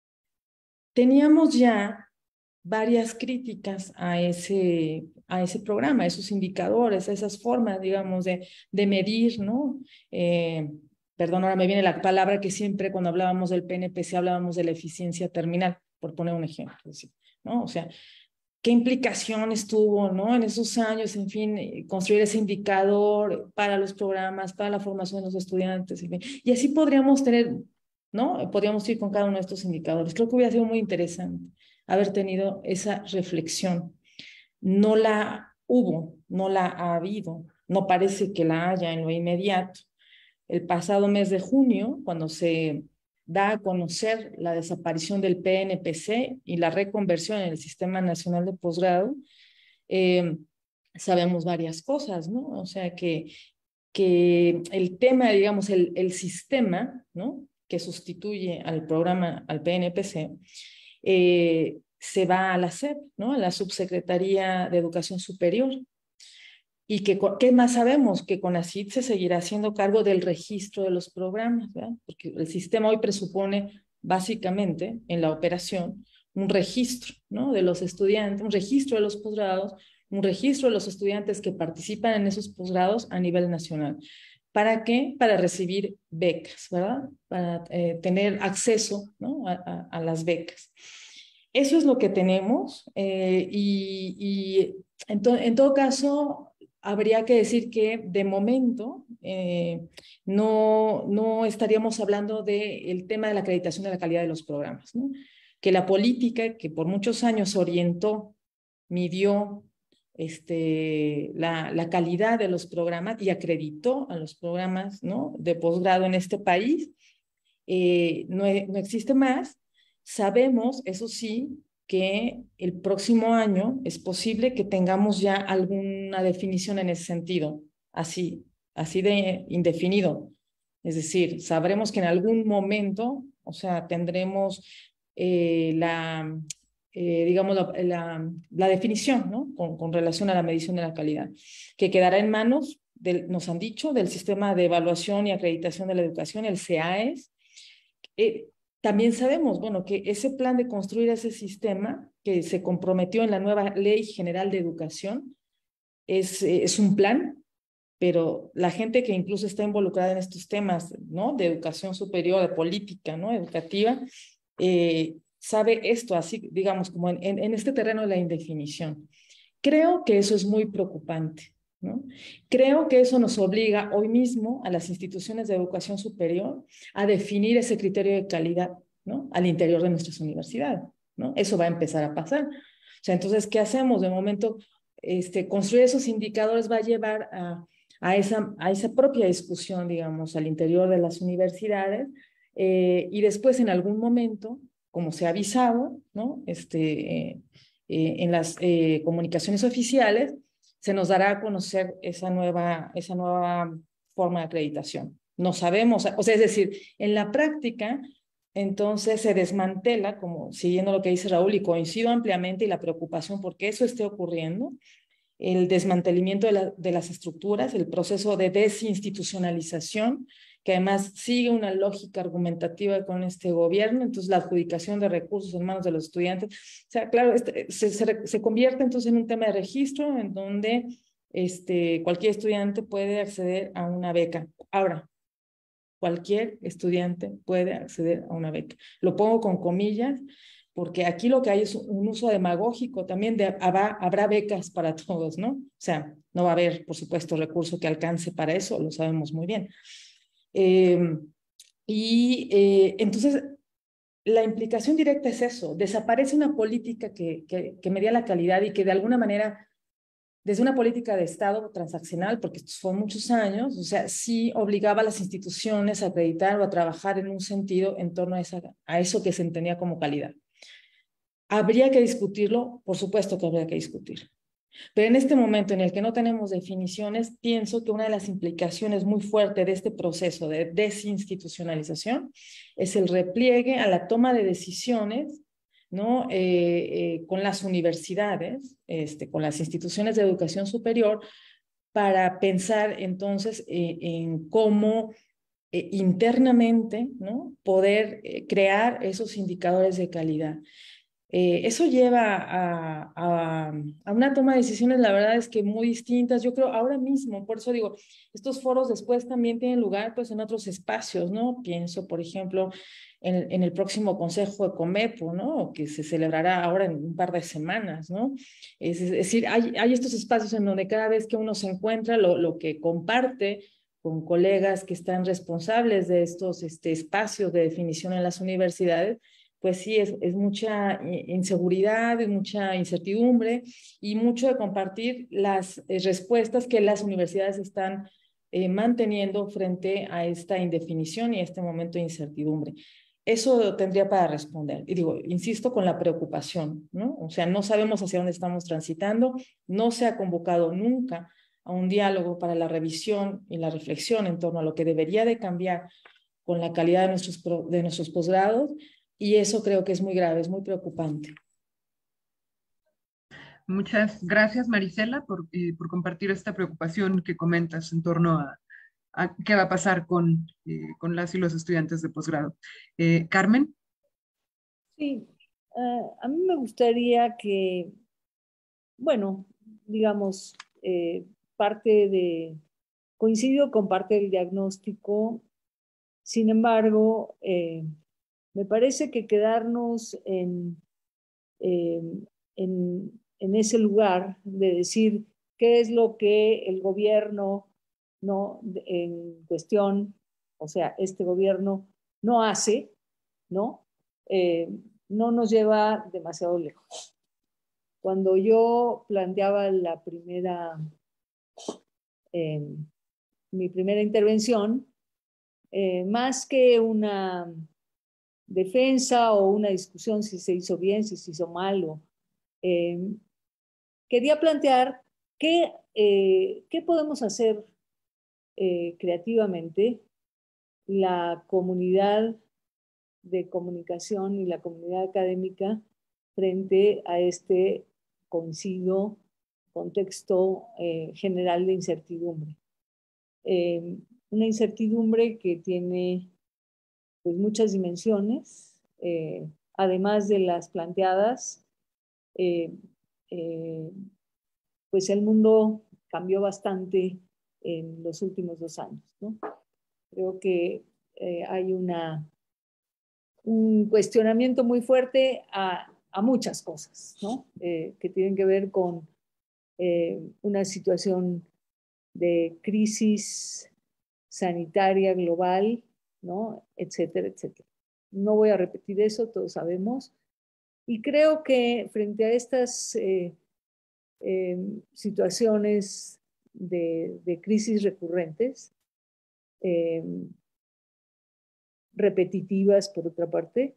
teníamos ya varias críticas a ese, a ese programa, a esos indicadores, a esas formas, digamos, de, de medir, ¿no? Eh, perdón, ahora me viene la palabra que siempre cuando hablábamos del P N P C hablábamos de la eficiencia terminal, por poner un ejemplo, ¿no? O sea, ¿qué implicaciones tuvo, ¿no? En esos años, en fin, construir ese indicador para los programas, para la formación de los estudiantes, en fin. Y así podríamos tener, ¿no? Podríamos ir con cada uno de estos indicadores. Creo que hubiera sido muy interesante haber tenido esa reflexión. No la hubo, no la ha habido, no parece que la haya en lo inmediato. El pasado mes de junio, cuando se da a conocer la desaparición del P N P C y la reconversión en el Sistema Nacional de Posgrado, eh, sabemos varias cosas, ¿no? O sea, que, que el tema, digamos, el, el sistema, ¿no? Que sustituye al programa, al P N P C, eh, se va a la S E P, ¿no? A la Subsecretaría de Educación Superior. Y que, ¿qué más sabemos? Que CONACYT se seguirá haciendo cargo del registro de los programas, ¿verdad? Porque el sistema hoy presupone básicamente en la operación un registro, ¿no? De los estudiantes, un registro de los posgrados, un registro de los estudiantes que participan en esos posgrados a nivel nacional. ¿Para qué? Para recibir becas, ¿verdad? Para eh, tener acceso, ¿no? a, a, a las becas. Eso es lo que tenemos eh, y, y en, to, en todo caso habría que decir que de momento eh, no, no estaríamos hablando del tema de la acreditación de la calidad de los programas, ¿no? Que la política que por muchos años orientó, midió este, la, la calidad de los programas y acreditó a los programas, ¿no? De posgrado en este país, eh, no, no existe más. Sabemos, eso sí, que el próximo año es posible que tengamos ya alguna definición en ese sentido, así, así de indefinido. Es decir, sabremos que en algún momento, o sea, tendremos eh, la, eh, digamos, la, la, la definición, ¿no? Con, con relación a la medición de la calidad, que quedará en manos, del, nos han dicho, del Sistema de Evaluación y Acreditación de la Educación, el C A E S. Eh, También sabemos, bueno, que ese plan de construir ese sistema que se comprometió en la nueva Ley General de Educación es, es un plan, pero la gente que incluso está involucrada en estos temas, ¿no? De educación superior, de política, ¿no? Educativa, eh, sabe esto, así, digamos, como en, en, en este terreno de la indefinición. Creo que eso es muy preocupante, ¿no? Creo que eso nos obliga hoy mismo a las instituciones de educación superior a definir ese criterio de calidad, ¿no? Al interior de nuestras universidades, ¿no? Eso va a empezar a pasar. O sea, entonces, ¿qué hacemos? De momento, este, construir esos indicadores va a llevar a, a, esa, a esa propia discusión, digamos, al interior de las universidades eh, y después en algún momento, como se ha avisado, ¿no? Este, eh, eh, en las eh, comunicaciones oficiales, se nos dará a conocer esa nueva, esa nueva forma de acreditación. No sabemos, o sea, es decir, en la práctica, entonces se desmantela, como siguiendo lo que dice Raúl, y coincido ampliamente, y la preocupación por que eso esté ocurriendo, el desmantelamiento de, la, de las estructuras, el proceso de desinstitucionalización, que además sigue una lógica argumentativa con este gobierno, entonces la adjudicación de recursos en manos de los estudiantes, o sea, claro, este, se, se, se convierte entonces en un tema de registro en donde este, cualquier estudiante puede acceder a una beca. Ahora, cualquier estudiante puede acceder a una beca. Lo pongo con comillas, porque aquí lo que hay es un uso demagógico también de habrá, habrá becas para todos, ¿no? O sea, no va a haber, por supuesto, recurso que alcance para eso, lo sabemos muy bien. Eh, y eh, entonces, la implicación directa es eso, desaparece una política que, que, que medía la calidad y que de alguna manera, desde una política de Estado transaccional, porque estos fueron muchos años, o sea, sí obligaba a las instituciones a acreditar o a trabajar en un sentido en torno a, esa, a eso que se entendía como calidad. ¿Habría que discutirlo? Por supuesto que habría que discutirlo. Pero en este momento en el que no tenemos definiciones, pienso que una de las implicaciones muy fuertes de este proceso de desinstitucionalización es el repliegue a la toma de decisiones, ¿no? Eh, eh, con las universidades, este, con las instituciones de educación superior, para pensar entonces eh, en cómo eh, internamente, ¿no?, poder eh, crear esos indicadores de calidad. Eh, eso lleva a, a, a una toma de decisiones, la verdad es que muy distintas. Yo creo ahora mismo, por eso digo, estos foros después también tienen lugar pues en otros espacios, ¿no? Pienso, por ejemplo, en, en el próximo Consejo de Comepo, ¿no?, que se celebrará ahora en un par de semanas, ¿no? Es, es decir, hay, hay estos espacios en donde cada vez que uno se encuentra, lo, lo que comparte con colegas que están responsables de estos este, espacios de definición en las universidades, pues sí, es, es mucha inseguridad, es mucha incertidumbre y mucho de compartir las eh, respuestas que las universidades están eh, manteniendo frente a esta indefinición y a este momento de incertidumbre. Eso tendría para responder. Y digo, insisto con la preocupación, ¿no? O sea, no sabemos hacia dónde estamos transitando, no se ha convocado nunca a un diálogo para la revisión y la reflexión en torno a lo que debería de cambiar con la calidad de nuestros, de nuestros posgrados, y eso creo que es muy grave, es muy preocupante. Muchas gracias, Marisela, por, eh, por compartir esta preocupación que comentas en torno a, a qué va a pasar con, eh, con las y los estudiantes de posgrado. Eh, Carmen. Sí, uh, a mí me gustaría que, bueno, digamos, eh, parte de, coincido con parte del diagnóstico, sin embargo, eh, me parece que quedarnos en, eh, en, en ese lugar de decir qué es lo que el gobierno no en cuestión, o sea, este gobierno no hace, ¿no? Eh, no nos lleva demasiado lejos. Cuando yo planteaba la primera, eh, mi primera intervención, eh, más que una defensa o una discusión si se hizo bien, si se hizo mal, o, eh, quería plantear qué, eh, qué podemos hacer eh, creativamente la comunidad de comunicación y la comunidad académica frente a este, coincido, contexto eh, general de incertidumbre. Eh, una incertidumbre que tiene pues, muchas dimensiones, eh, además de las planteadas, eh, eh, pues el mundo cambió bastante en los últimos dos años, ¿no? Creo que eh, hay una un cuestionamiento muy fuerte a, a muchas cosas, ¿no? Eh, que tienen que ver con eh, una situación de crisis sanitaria global, ¿no? Etcétera, etcétera. No voy a repetir eso, todos sabemos. Y creo que frente a estas eh, eh, situaciones de, de, crisis recurrentes, eh, repetitivas por otra parte,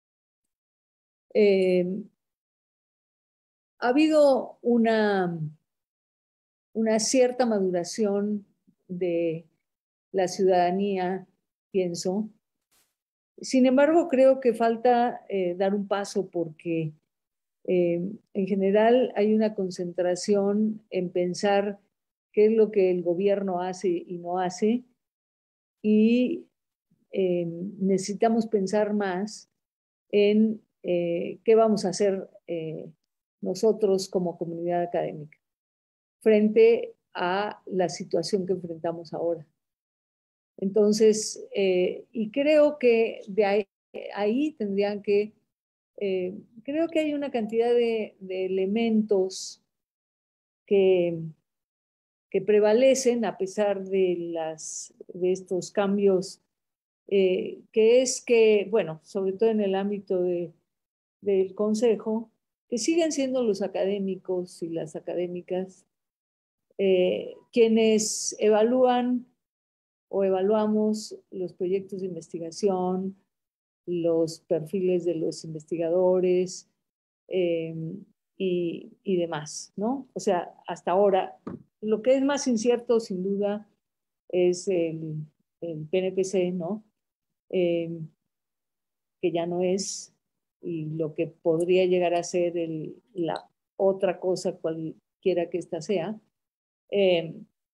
eh, ha habido una, una cierta maduración de la ciudadanía, pienso. Sin embargo, creo que falta eh, dar un paso porque eh, en general hay una concentración en pensar qué es lo que el gobierno hace y no hace, y eh, necesitamos pensar más en eh, qué vamos a hacer eh, nosotros como comunidad académica frente a la situación que enfrentamos ahora. Entonces, eh, y creo que de ahí, ahí tendrían que, eh, creo que hay una cantidad de, de elementos que, que prevalecen a pesar de, las, de estos cambios, eh, que es que, bueno, sobre todo en el ámbito de, del Consejo, que siguen siendo los académicos y las académicas eh, quienes evalúan o evaluamos los proyectos de investigación, los perfiles de los investigadores eh, y, y demás, ¿no? O sea, hasta ahora, lo que es más incierto, sin duda, es el, el P N P C, ¿no? Eh, que ya no es, y lo que podría llegar a ser el, la otra cosa, cualquiera que ésta sea. Eh,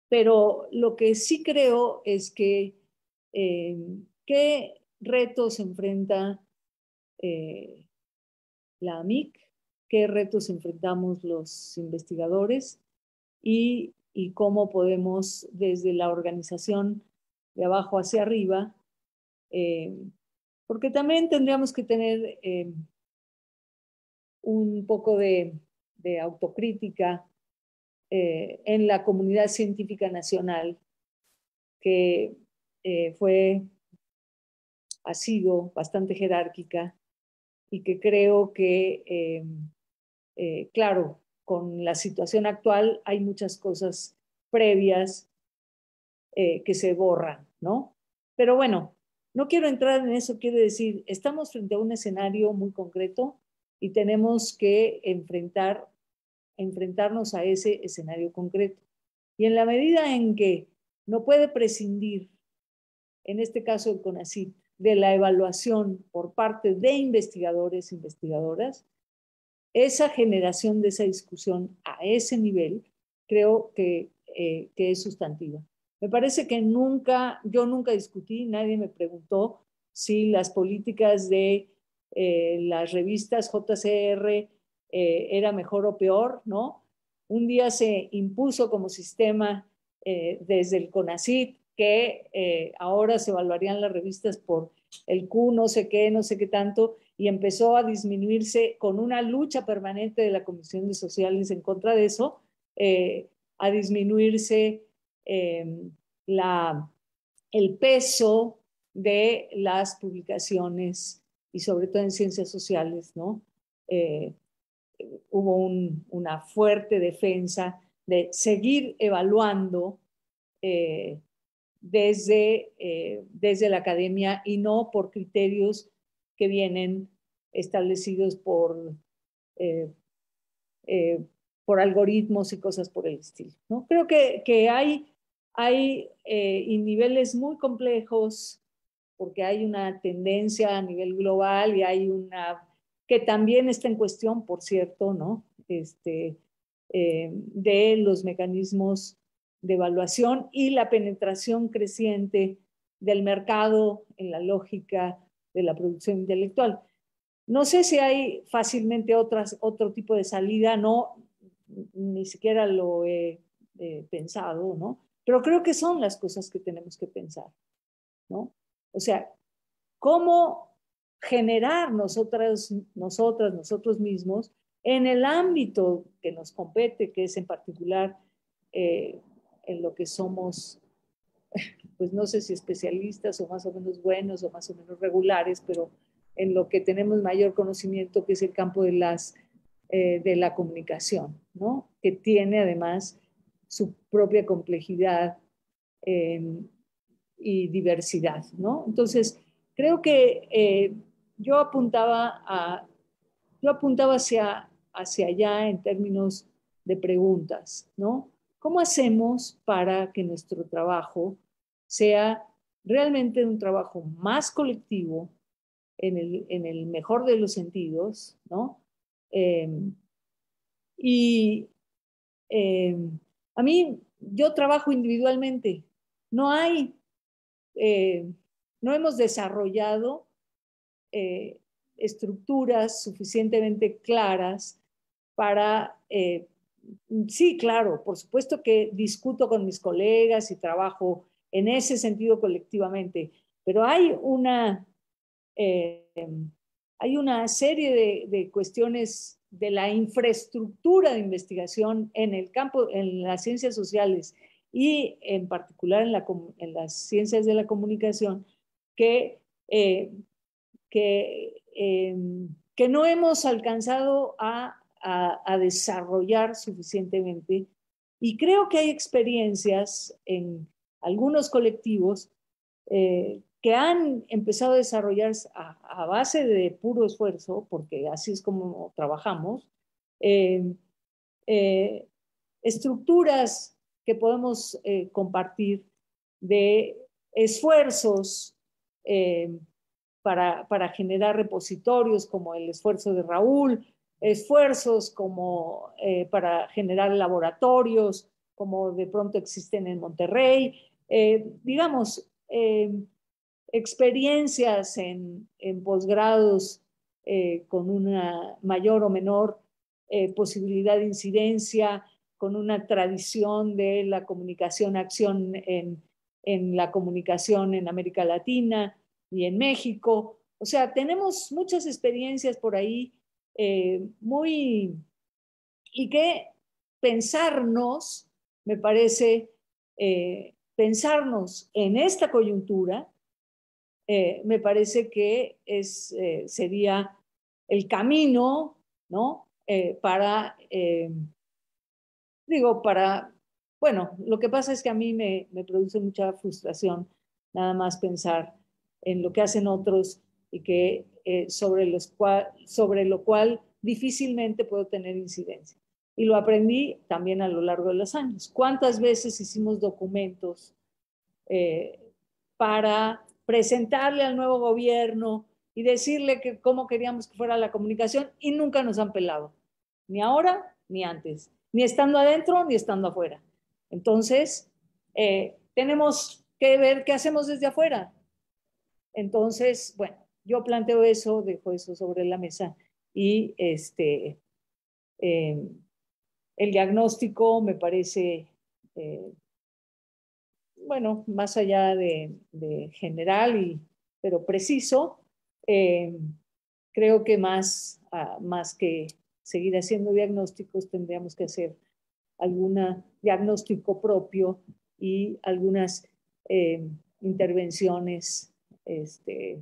pero lo que sí creo es que eh, qué retos enfrenta eh, la A M I C, qué retos enfrentamos los investigadores y, y cómo podemos desde la organización de abajo hacia arriba, eh, porque también tendríamos que tener eh, un poco de, de autocrítica eh, en la comunidad científica nacional, que eh, fue, ha sido bastante jerárquica y que creo que, eh, eh, claro, con la situación actual hay muchas cosas previas eh, que se borran, ¿no? Pero bueno, no quiero entrar en eso, quiero decir, estamos frente a un escenario muy concreto y tenemos que enfrentar, enfrentarnos a ese escenario concreto. Y en la medida en que no puede prescindir, en este caso el CONACYT, de la evaluación por parte de investigadores e investigadoras, esa generación de esa discusión a ese nivel creo que, eh, que es sustantiva. Me parece que nunca, yo nunca discutí, nadie me preguntó si las políticas de eh, las revistas J C R eh, era mejor o peor, ¿no? Un día se impuso como sistema eh, desde el CONACYT que eh, ahora se evaluarían las revistas por el Q no sé qué, no sé qué tanto, y empezó a disminuirse con una lucha permanente de la Comisión de Sociales en contra de eso, eh, a disminuirse eh, la, el peso de las publicaciones y sobre todo en ciencias sociales, ¿no? Eh, hubo un, una fuerte defensa de seguir evaluando eh, desde, eh, desde la academia y no por criterios que vienen establecidos por, eh, eh, por algoritmos y cosas por el estilo, ¿no? Creo que, que hay, hay eh, y niveles muy complejos porque hay una tendencia a nivel global y hay una que también está en cuestión, por cierto, ¿no? Este, eh, de los mecanismos de evaluación y la penetración creciente del mercado en la lógica de la producción intelectual. No sé si hay fácilmente otras, otro tipo de salida, no, ni siquiera lo he eh, pensado, ¿no? Pero creo que son las cosas que tenemos que pensar, ¿no? O sea, cómo generar nosotras, nosotras, nosotros mismos en el ámbito que nos compete, que es en particular eh, en lo que somos, pues no sé si especialistas o más o menos buenos o más o menos regulares, pero en lo que tenemos mayor conocimiento, que es el campo de, las, eh, de la comunicación, ¿no? Que tiene además su propia complejidad eh, y diversidad, ¿no? Entonces, creo que eh, yo apuntaba a, yo apuntaba hacia, hacia allá en términos de preguntas, ¿no? ¿Cómo hacemos para que nuestro trabajo sea realmente un trabajo más colectivo en el, en el mejor de los sentidos, ¿no? Eh, y eh, a mí, yo trabajo individualmente, no hay, eh, no hemos desarrollado eh, estructuras suficientemente claras para, eh, sí, claro, por supuesto que discuto con mis colegas y trabajo en ese sentido colectivamente, pero hay una, eh, hay una serie de, de cuestiones de la infraestructura de investigación en el campo, en las ciencias sociales y en particular en, la, en las ciencias de la comunicación que eh, que, eh, que no hemos alcanzado a, a, a, desarrollar suficientemente. Y creo que hay experiencias en algunos colectivos eh, que han empezado a desarrollarse a, a, base de puro esfuerzo, porque así es como trabajamos, eh, eh, estructuras que podemos eh, compartir de esfuerzos eh, para, para generar repositorios como el esfuerzo de Raúl, esfuerzos como eh, para generar laboratorios como de pronto existen en Monterrey, eh, digamos, eh, experiencias en, en posgrados eh, con una mayor o menor eh, posibilidad de incidencia, con una tradición de la comunicación-acción en, en la comunicación en América Latina y en México. O sea, tenemos muchas experiencias por ahí eh, muy... y que pensarnos, me parece, eh, pensarnos en esta coyuntura, eh, me parece que es, eh, sería el camino, ¿no? Eh, para, eh, digo, para, bueno, lo que pasa es que a mí me, me produce mucha frustración nada más pensar en lo que hacen otros y que eh, sobre, los cual, sobre lo cual difícilmente puedo tener incidencia. Y lo aprendí también a lo largo de los años. ¿Cuántas veces hicimos documentos eh, para presentarle al nuevo gobierno y decirle que cómo queríamos que fuera la comunicación y nunca nos han pelado? Ni ahora, ni antes. Ni estando adentro, ni estando afuera. Entonces, eh, tenemos que ver qué hacemos desde afuera. Entonces, bueno, yo planteo eso, dejo eso sobre la mesa y este, eh, el diagnóstico me parece, eh, bueno, más allá de, de general, y, pero preciso, eh, creo que más, uh, más que seguir haciendo diagnósticos, tendríamos que hacer algún diagnóstico propio y algunas eh, intervenciones este,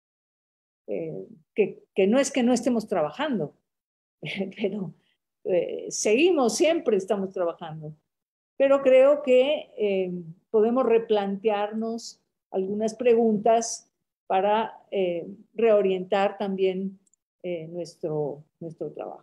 eh, que, que no es que no estemos trabajando, pero eh, seguimos, siempre estamos trabajando. Pero creo que eh, podemos replantearnos algunas preguntas para eh, reorientar también eh, nuestro, nuestro trabajo.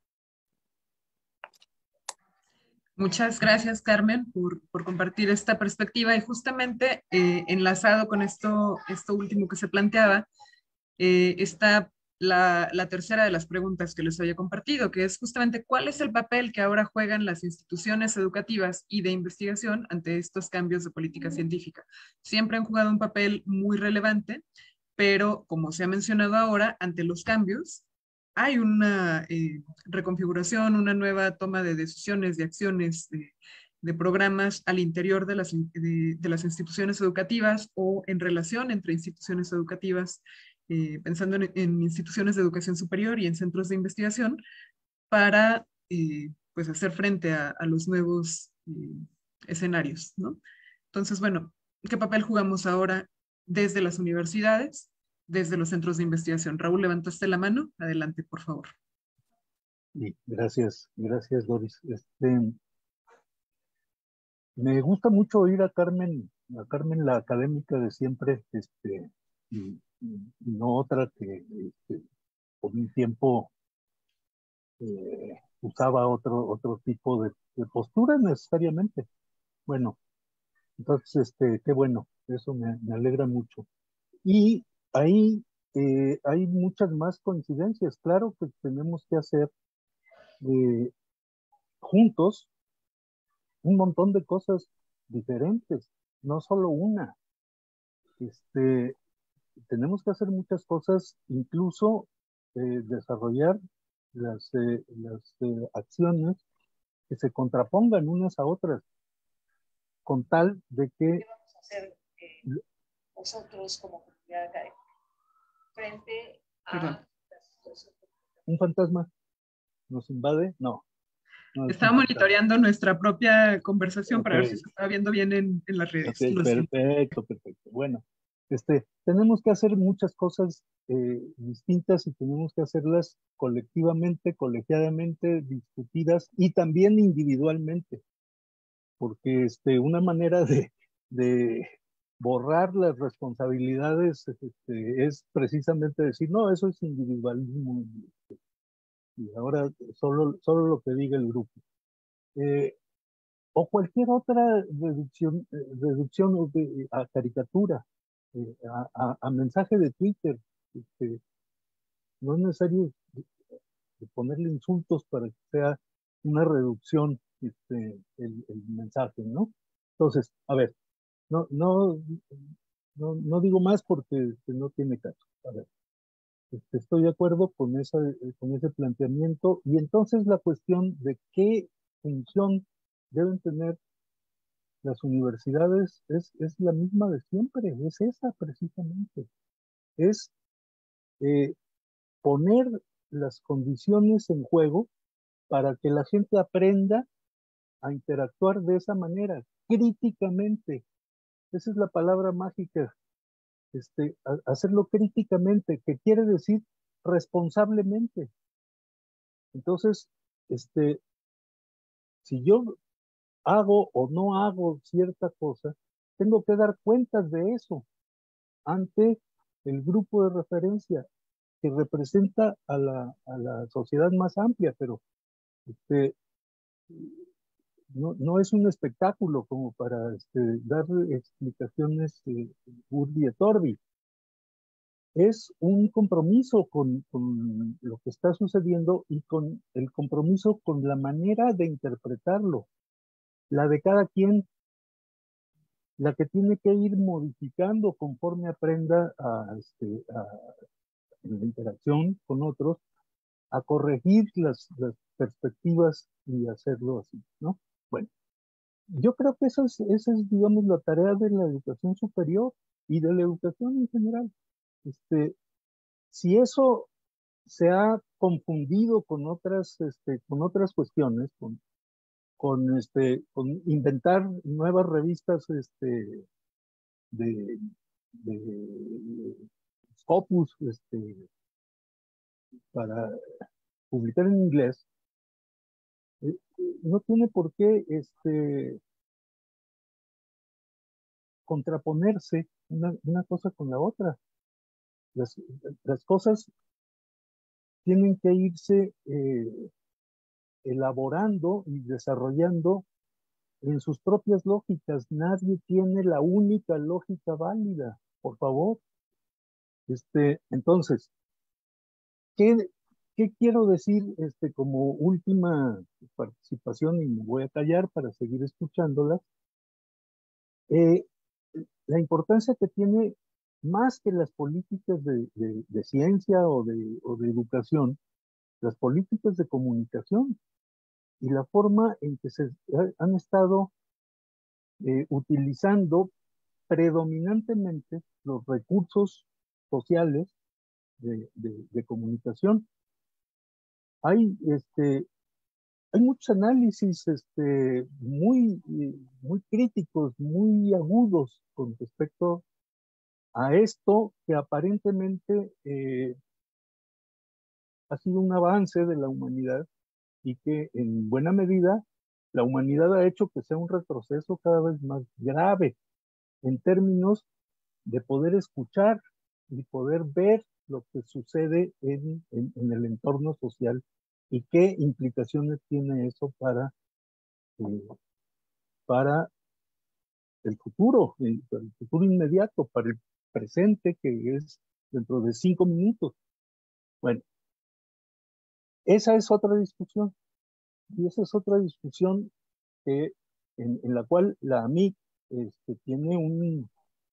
Muchas gracias, Carmen, por, por compartir esta perspectiva y justamente eh, enlazado con esto, esto último que se planteaba, eh, está la, la tercera de las preguntas que les había compartido, que es justamente cuál es el papel que ahora juegan las instituciones educativas y de investigación ante estos cambios de política científica. Siempre han jugado un papel muy relevante, pero como se ha mencionado ahora, ante los cambios, hay una eh, reconfiguración, una nueva toma de decisiones, de acciones, de, de programas al interior de las, de, de las instituciones educativas o en relación entre instituciones educativas, eh, pensando en, en instituciones de educación superior y en centros de investigación, para eh, pues hacer frente a, a los nuevos eh, escenarios, ¿no? Entonces, bueno, ¿qué papel jugamos ahora desde las universidades, desde los centros de investigación? Raúl, levantaste la mano. Adelante, por favor. Sí, gracias, gracias, Doris. Este, me gusta mucho oír a Carmen, a Carmen la académica de siempre, este, y, y no otra que este, por un tiempo eh, usaba otro, otro tipo de, de postura necesariamente. Bueno, entonces, este, qué bueno, eso me, me alegra mucho. Y ahí eh, hay muchas más coincidencias. Claro que tenemos que hacer eh, juntos un montón de cosas diferentes, no solo una. Este, tenemos que hacer muchas cosas, incluso eh, desarrollar las, eh, las eh, acciones que se contrapongan unas a otras, con tal de que... ¿Qué vamos a hacer eh, nosotros como comunidad académica frente a Perdón. la situación? ¿Un fantasma nos invade? No. no es Estaba un fantasma. monitoreando nuestra propia conversación Okay. para ver si se estaba viendo bien en, en las redes. Ok, perfecto, perfecto. Bueno, este, tenemos que hacer muchas cosas eh, distintas y tenemos que hacerlas colectivamente, colegiadamente, discutidas y también individualmente, porque este, una manera de, de borrar las responsabilidades este, es precisamente decir, no, eso es individualismo y ahora solo, solo lo que diga el grupo. Eh, o cualquier otra reducción, eh, reducción de, a caricatura, eh, a, a, a mensaje de Twitter. Este, no es necesario de ponerle insultos para que sea una reducción este, el, el mensaje, ¿no? Entonces, a ver, no, no, no, no digo más porque este, no tiene caso. A ver, este, estoy de acuerdo con, esa, con ese planteamiento, y entonces la cuestión de qué función deben tener las universidades es, es la misma de siempre, es esa precisamente, es eh, poner las condiciones en juego para que la gente aprenda a interactuar de esa manera, críticamente. Esa es la palabra mágica, este, a, hacerlo críticamente, que quiere decir responsablemente. Entonces, este, si yo hago o no hago cierta cosa, tengo que dar cuentas de eso ante el grupo de referencia que representa a la, a la sociedad más amplia, pero este, no, no es un espectáculo como para este, dar explicaciones eh, urbi et orbi. Es un compromiso con, con lo que está sucediendo y con el compromiso con la manera de interpretarlo, la de cada quien, la que tiene que ir modificando conforme aprenda a, este, a, en la interacción con otros, a corregir las, las perspectivas y hacerlo así, ¿no? Bueno, yo creo que esa es, esa es, digamos, la tarea de la educación superior y de la educación en general. Este, si eso se ha confundido con otras, este, con otras cuestiones, con, con, este, con inventar nuevas revistas este, de, de Scopus este, para publicar en inglés, eh, no tiene por qué este, contraponerse una, una cosa con la otra. Las, las cosas tienen que irse eh, elaborando y desarrollando en sus propias lógicas. Nadie tiene la única lógica válida, por favor. Este, entonces, ¿qué, qué quiero decir este, como última participación? Y me voy a callar para seguir escuchándolas. Eh, la importancia que tiene, más que las políticas de, de, de ciencia o de, o de educación, las políticas de comunicación y la forma en que se han estado eh, utilizando predominantemente los recursos sociales de, de, de comunicación. Hay, este, hay muchos análisis este, muy, muy críticos, muy agudos con respecto a esto que aparentemente eh, ha sido un avance de la humanidad y que en buena medida la humanidad ha hecho que sea un retroceso cada vez más grave en términos de poder escuchar y poder ver lo que sucede en, en, en el entorno social y qué implicaciones tiene eso para, eh, para el futuro, el, el futuro inmediato, para el presente que es dentro de cinco minutos. Bueno, esa es otra discusión y esa es otra discusión que, en, en la cual la A M I C este, tiene un,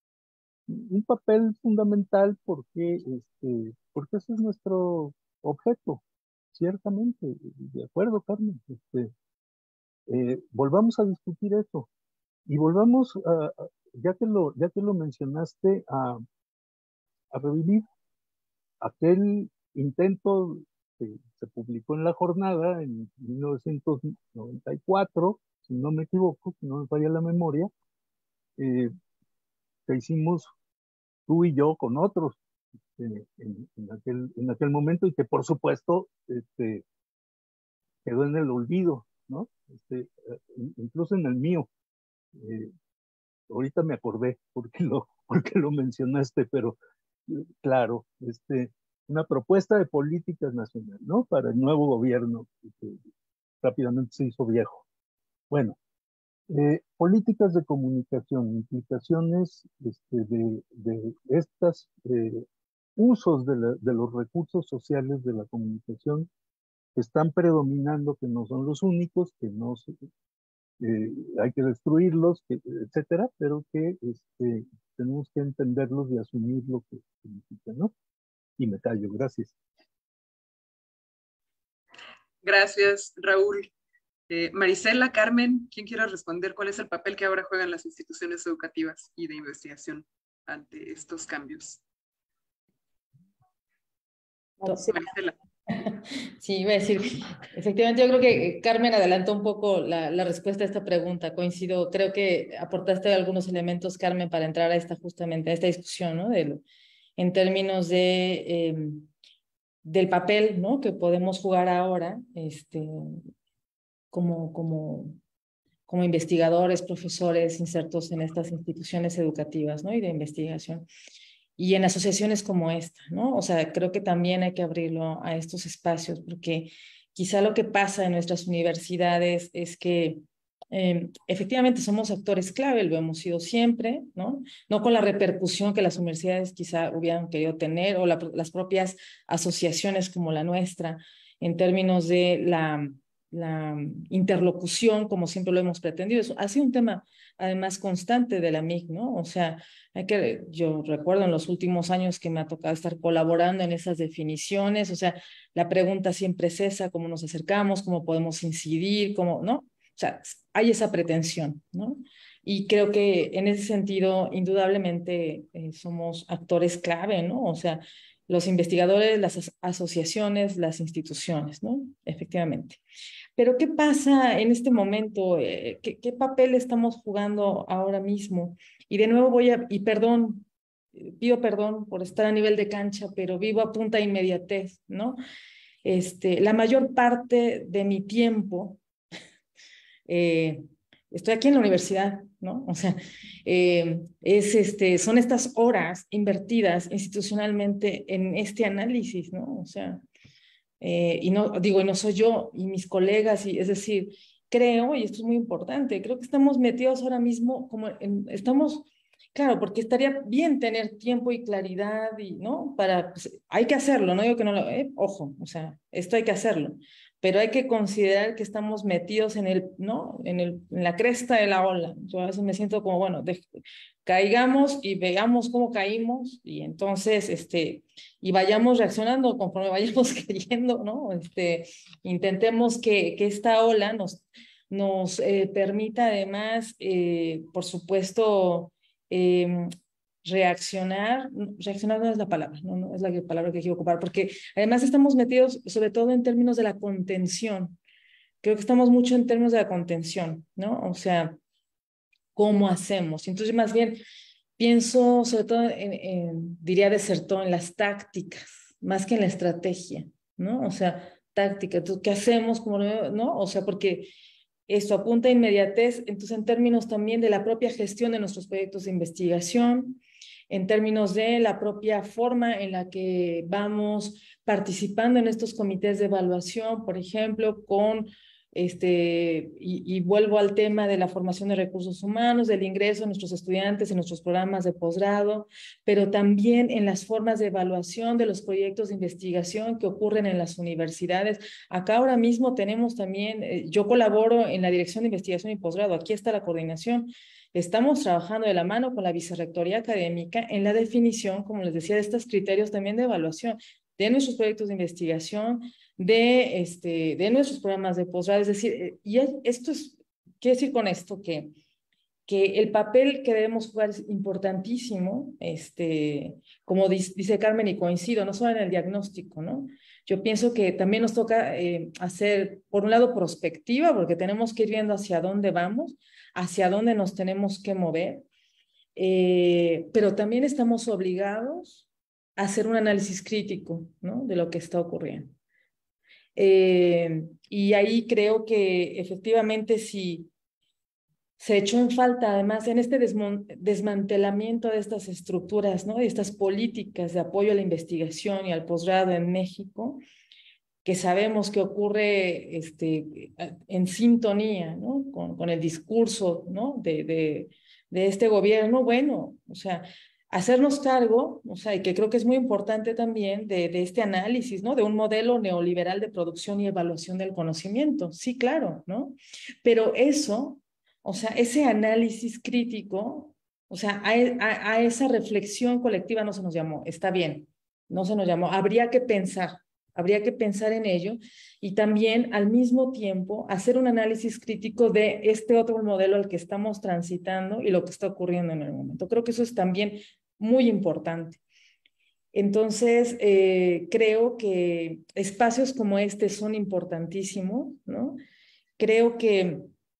un papel fundamental porque, este, porque ese es nuestro objeto, ciertamente, de acuerdo, Carmen. Este, eh, volvamos a discutir eso y volvamos, a, a, ya, que lo, ya que lo mencionaste, a, a revivir aquel intento que se publicó en La Jornada en mil novecientos noventa y cuatro, si no me equivoco, si no me falla la memoria, eh, que hicimos tú y yo con otros eh, en, en, aquel, en aquel momento y que por supuesto este, quedó en el olvido, ¿no? Este, incluso en el mío. Eh, ahorita me acordé porque lo, porque lo mencionaste, pero eh, claro, este, una propuesta de políticas nacional, ¿no? Para el nuevo gobierno, que rápidamente se hizo viejo. Bueno, eh, políticas de comunicación, implicaciones este, de, de estos eh, usos de, la, de los recursos sociales de la comunicación que están predominando, que no son los únicos, que no se, eh, hay que destruirlos, que, etcétera, pero que este, tenemos que entenderlos y asumir lo que significa, ¿no? Y me callo, gracias. Gracias, Raúl. Eh, Marisela, Carmen, ¿quién quiera responder cuál es el papel que ahora juegan las instituciones educativas y de investigación ante estos cambios? Marisela. Sí, iba a decir, efectivamente yo creo que Carmen adelantó un poco la, la respuesta a esta pregunta, coincido, creo que aportaste algunos elementos, Carmen, para entrar a esta justamente, a esta discusión, ¿no? De, en términos de, eh, del papel, ¿no? Que podemos jugar ahora, este, como, como, como investigadores, profesores insertos en estas instituciones educativas, ¿no? Y de investigación. Y en asociaciones como esta, ¿no? O sea, creo que también hay que abrirlo a estos espacios, porque quizá lo que pasa en nuestras universidades es que eh, efectivamente somos actores clave, lo hemos sido siempre, ¿no? No con la repercusión que las universidades quizá hubieran querido tener, o la, las propias asociaciones como la nuestra, en términos de la, la interlocución, como siempre lo hemos pretendido. Eso ha sido un tema, además, constante de la M I C, ¿no? O sea, hay que, yo recuerdo en los últimos años que me ha tocado estar colaborando en esas definiciones, o sea, la pregunta siempre es esa, cómo nos acercamos, cómo podemos incidir, cómo, ¿no? O sea, hay esa pretensión, ¿no? Y creo que en ese sentido, indudablemente, eh, somos actores clave, ¿no? O sea, los investigadores, las as asociaciones, las instituciones, ¿no? Efectivamente. Pero ¿qué pasa en este momento? Eh, ¿qué, ¿Qué papel estamos jugando ahora mismo? Y de nuevo voy a, y perdón, pido perdón por estar a nivel de cancha, pero vivo a punta de inmediatez, ¿no? Este, la mayor parte de mi tiempo, eh, estoy aquí en la universidad, ¿no? O sea, eh, es este, son estas horas invertidas institucionalmente en este análisis, ¿no? O sea, eh, y no, digo, y no soy yo, y mis colegas, y es decir, creo, y esto es muy importante, creo que estamos metidos ahora mismo, como en, estamos, claro, porque estaría bien tener tiempo y claridad, y, ¿no? Para, pues, hay que hacerlo, no digo que no lo, eh, ojo, o sea, esto hay que hacerlo, pero hay que considerar que estamos metidos en el, ¿no? En, el, en la cresta de la ola. Yo a veces me siento como, bueno, de, caigamos y veamos cómo caímos, y entonces, este, y vayamos reaccionando conforme vayamos cayendo, ¿no? Este, intentemos que, que esta ola nos, nos eh, permita además, eh, por supuesto, eh, reaccionar, reaccionar no es la palabra, no, no es la palabra que quiero ocupar, porque además estamos metidos sobre todo en términos de la contención. Creo que estamos mucho en términos de la contención, ¿no? O sea, ¿cómo hacemos? Entonces, más bien, pienso sobre todo, en, en, diría desertó, en las tácticas, más que en la estrategia, ¿no? O sea, táctica, entonces, ¿qué hacemos? Como, ¿no? O sea, porque esto apunta a inmediatez, entonces en términos también de la propia gestión de nuestros proyectos de investigación, en términos de la propia forma en la que vamos participando en estos comités de evaluación, por ejemplo, con Este, y, y vuelvo al tema de la formación de recursos humanos, del ingreso de nuestros estudiantes en nuestros programas de posgrado, pero también en las formas de evaluación de los proyectos de investigación que ocurren en las universidades. Acá ahora mismo tenemos también, eh, yo colaboro en la Dirección de Investigación y Posgrado, aquí está la coordinación. Estamos trabajando de la mano con la Vicerrectoría Académica en la definición, como les decía, de estos criterios también de evaluación de nuestros proyectos de investigación, de, este, de nuestros programas de posgrado. Es decir, y esto es, quiere decir con esto que, que el papel que debemos jugar es importantísimo, este, como dice, dice Carmen, y coincido, no solo en el diagnóstico, ¿no? Yo pienso que también nos toca eh, hacer, por un lado, prospectiva, porque tenemos que ir viendo hacia dónde vamos, hacia dónde nos tenemos que mover, eh, pero también estamos obligados a hacer un análisis crítico, ¿no? De lo que está ocurriendo. Eh, y ahí creo que efectivamente si se echó en falta, además, en este desmantelamiento de estas estructuras, ¿no? De estas políticas de apoyo a la investigación y al posgrado en México, que sabemos que ocurre este, en sintonía, ¿no? Con, con el discurso, ¿no? De, de, de este gobierno, bueno, o sea, hacernos cargo, o sea, y que creo que es muy importante también de, de este análisis, ¿no? De un modelo neoliberal de producción y evaluación del conocimiento. Sí, claro, ¿no? Pero eso, o sea, ese análisis crítico, o sea, a, a, a esa reflexión colectiva no se nos llamó, está bien, no se nos llamó, habría que pensar, habría que pensar en ello y también al mismo tiempo hacer un análisis crítico de este otro modelo al que estamos transitando y lo que está ocurriendo en el momento. Creo que eso es también muy importante. Entonces, eh, creo que espacios como este son importantísimos, ¿no? Creo que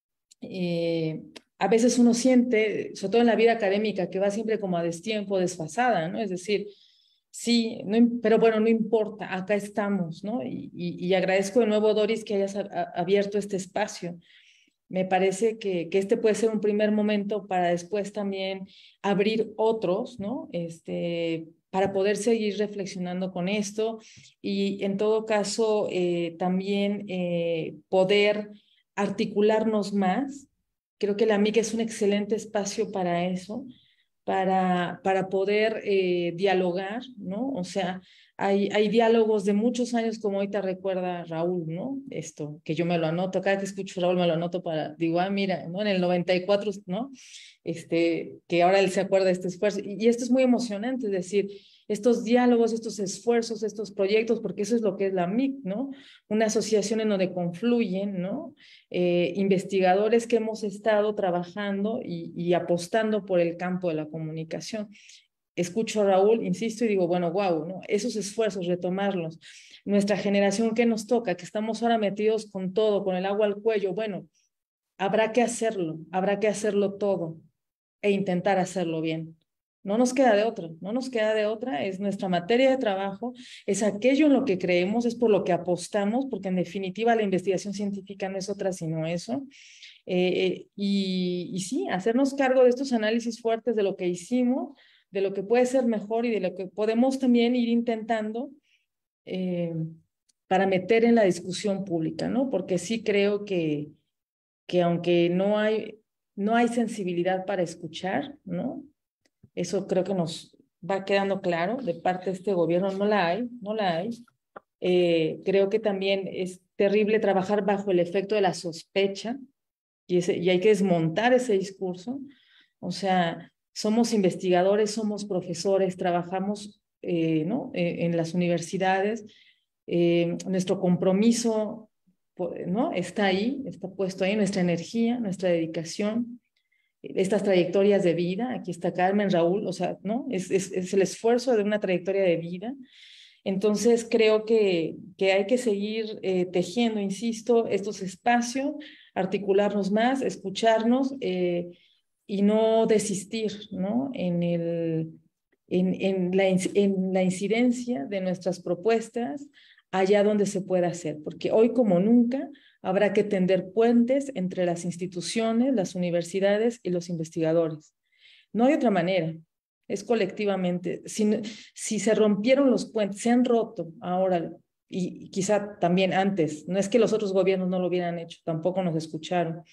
eh, a veces uno siente, sobre todo en la vida académica, que va siempre como a destiempo, desfasada, ¿no? Es decir, sí, no, pero bueno, no importa, acá estamos, ¿no? Y, y, y agradezco de nuevo, Doris, que hayas a, a, abierto este espacio. Me parece que, que este puede ser un primer momento para después también abrir otros, ¿no? Este, para poder seguir reflexionando con esto y en todo caso eh, también eh, poder articularnos más. Creo que la M I C es un excelente espacio para eso, para, para poder eh, dialogar, ¿no? O sea, hay, hay diálogos de muchos años, como ahorita recuerda Raúl, ¿no? Esto, que yo me lo anoto, cada que escucho a Raúl me lo anoto para, digo, ah, mira, ¿no? En el noventa y cuatro, ¿no? Este, que ahora él se acuerda de este esfuerzo. Y, y esto es muy emocionante, es decir, estos diálogos, estos esfuerzos, estos proyectos, porque eso es lo que es la M I C, ¿no? Una asociación en donde confluyen, ¿no? Eh, investigadores que hemos estado trabajando y, y apostando por el campo de la comunicación. Escucho a Raúl, insisto, y digo, bueno, wow, ¿no? Esos esfuerzos, retomarlos. Nuestra generación que nos toca, que estamos ahora metidos con todo, con el agua al cuello, bueno, habrá que hacerlo, habrá que hacerlo todo e intentar hacerlo bien. No nos queda de otra, no nos queda de otra, es nuestra materia de trabajo, es aquello en lo que creemos, es por lo que apostamos, porque en definitiva la investigación científica no es otra sino eso. Eh, y, y sí, hacernos cargo de estos análisis fuertes de lo que hicimos, de lo que puede ser mejor y de lo que podemos también ir intentando eh, para meter en la discusión pública, ¿no? Porque sí creo que, que aunque no hay, no hay sensibilidad para escuchar, ¿no? Eso creo que nos va quedando claro, de parte de este gobierno no la hay, no la hay. Eh, creo que también es terrible trabajar bajo el efecto de la sospecha y, ese, y hay que desmontar ese discurso. O sea, somos investigadores, somos profesores, trabajamos eh, ¿no? eh, en las universidades, eh, nuestro compromiso ¿no? está ahí, está puesto ahí, nuestra energía, nuestra dedicación, estas trayectorias de vida, aquí está Carmen, Raúl, o sea, ¿no? Es, es, es el esfuerzo de una trayectoria de vida. Entonces creo que, que hay que seguir eh, tejiendo, insisto, estos espacios, articularnos más, escucharnos eh, y no desistir, ¿no? En, el, en, en, la, en la incidencia de nuestras propuestas allá donde se pueda hacer, porque hoy como nunca habrá que tender puentes entre las instituciones, las universidades y los investigadores. No hay otra manera, es colectivamente. Si, si se rompieron los puentes, se han roto ahora, y, y quizá también antes, no es que los otros gobiernos no lo hubieran hecho, tampoco nos escucharon.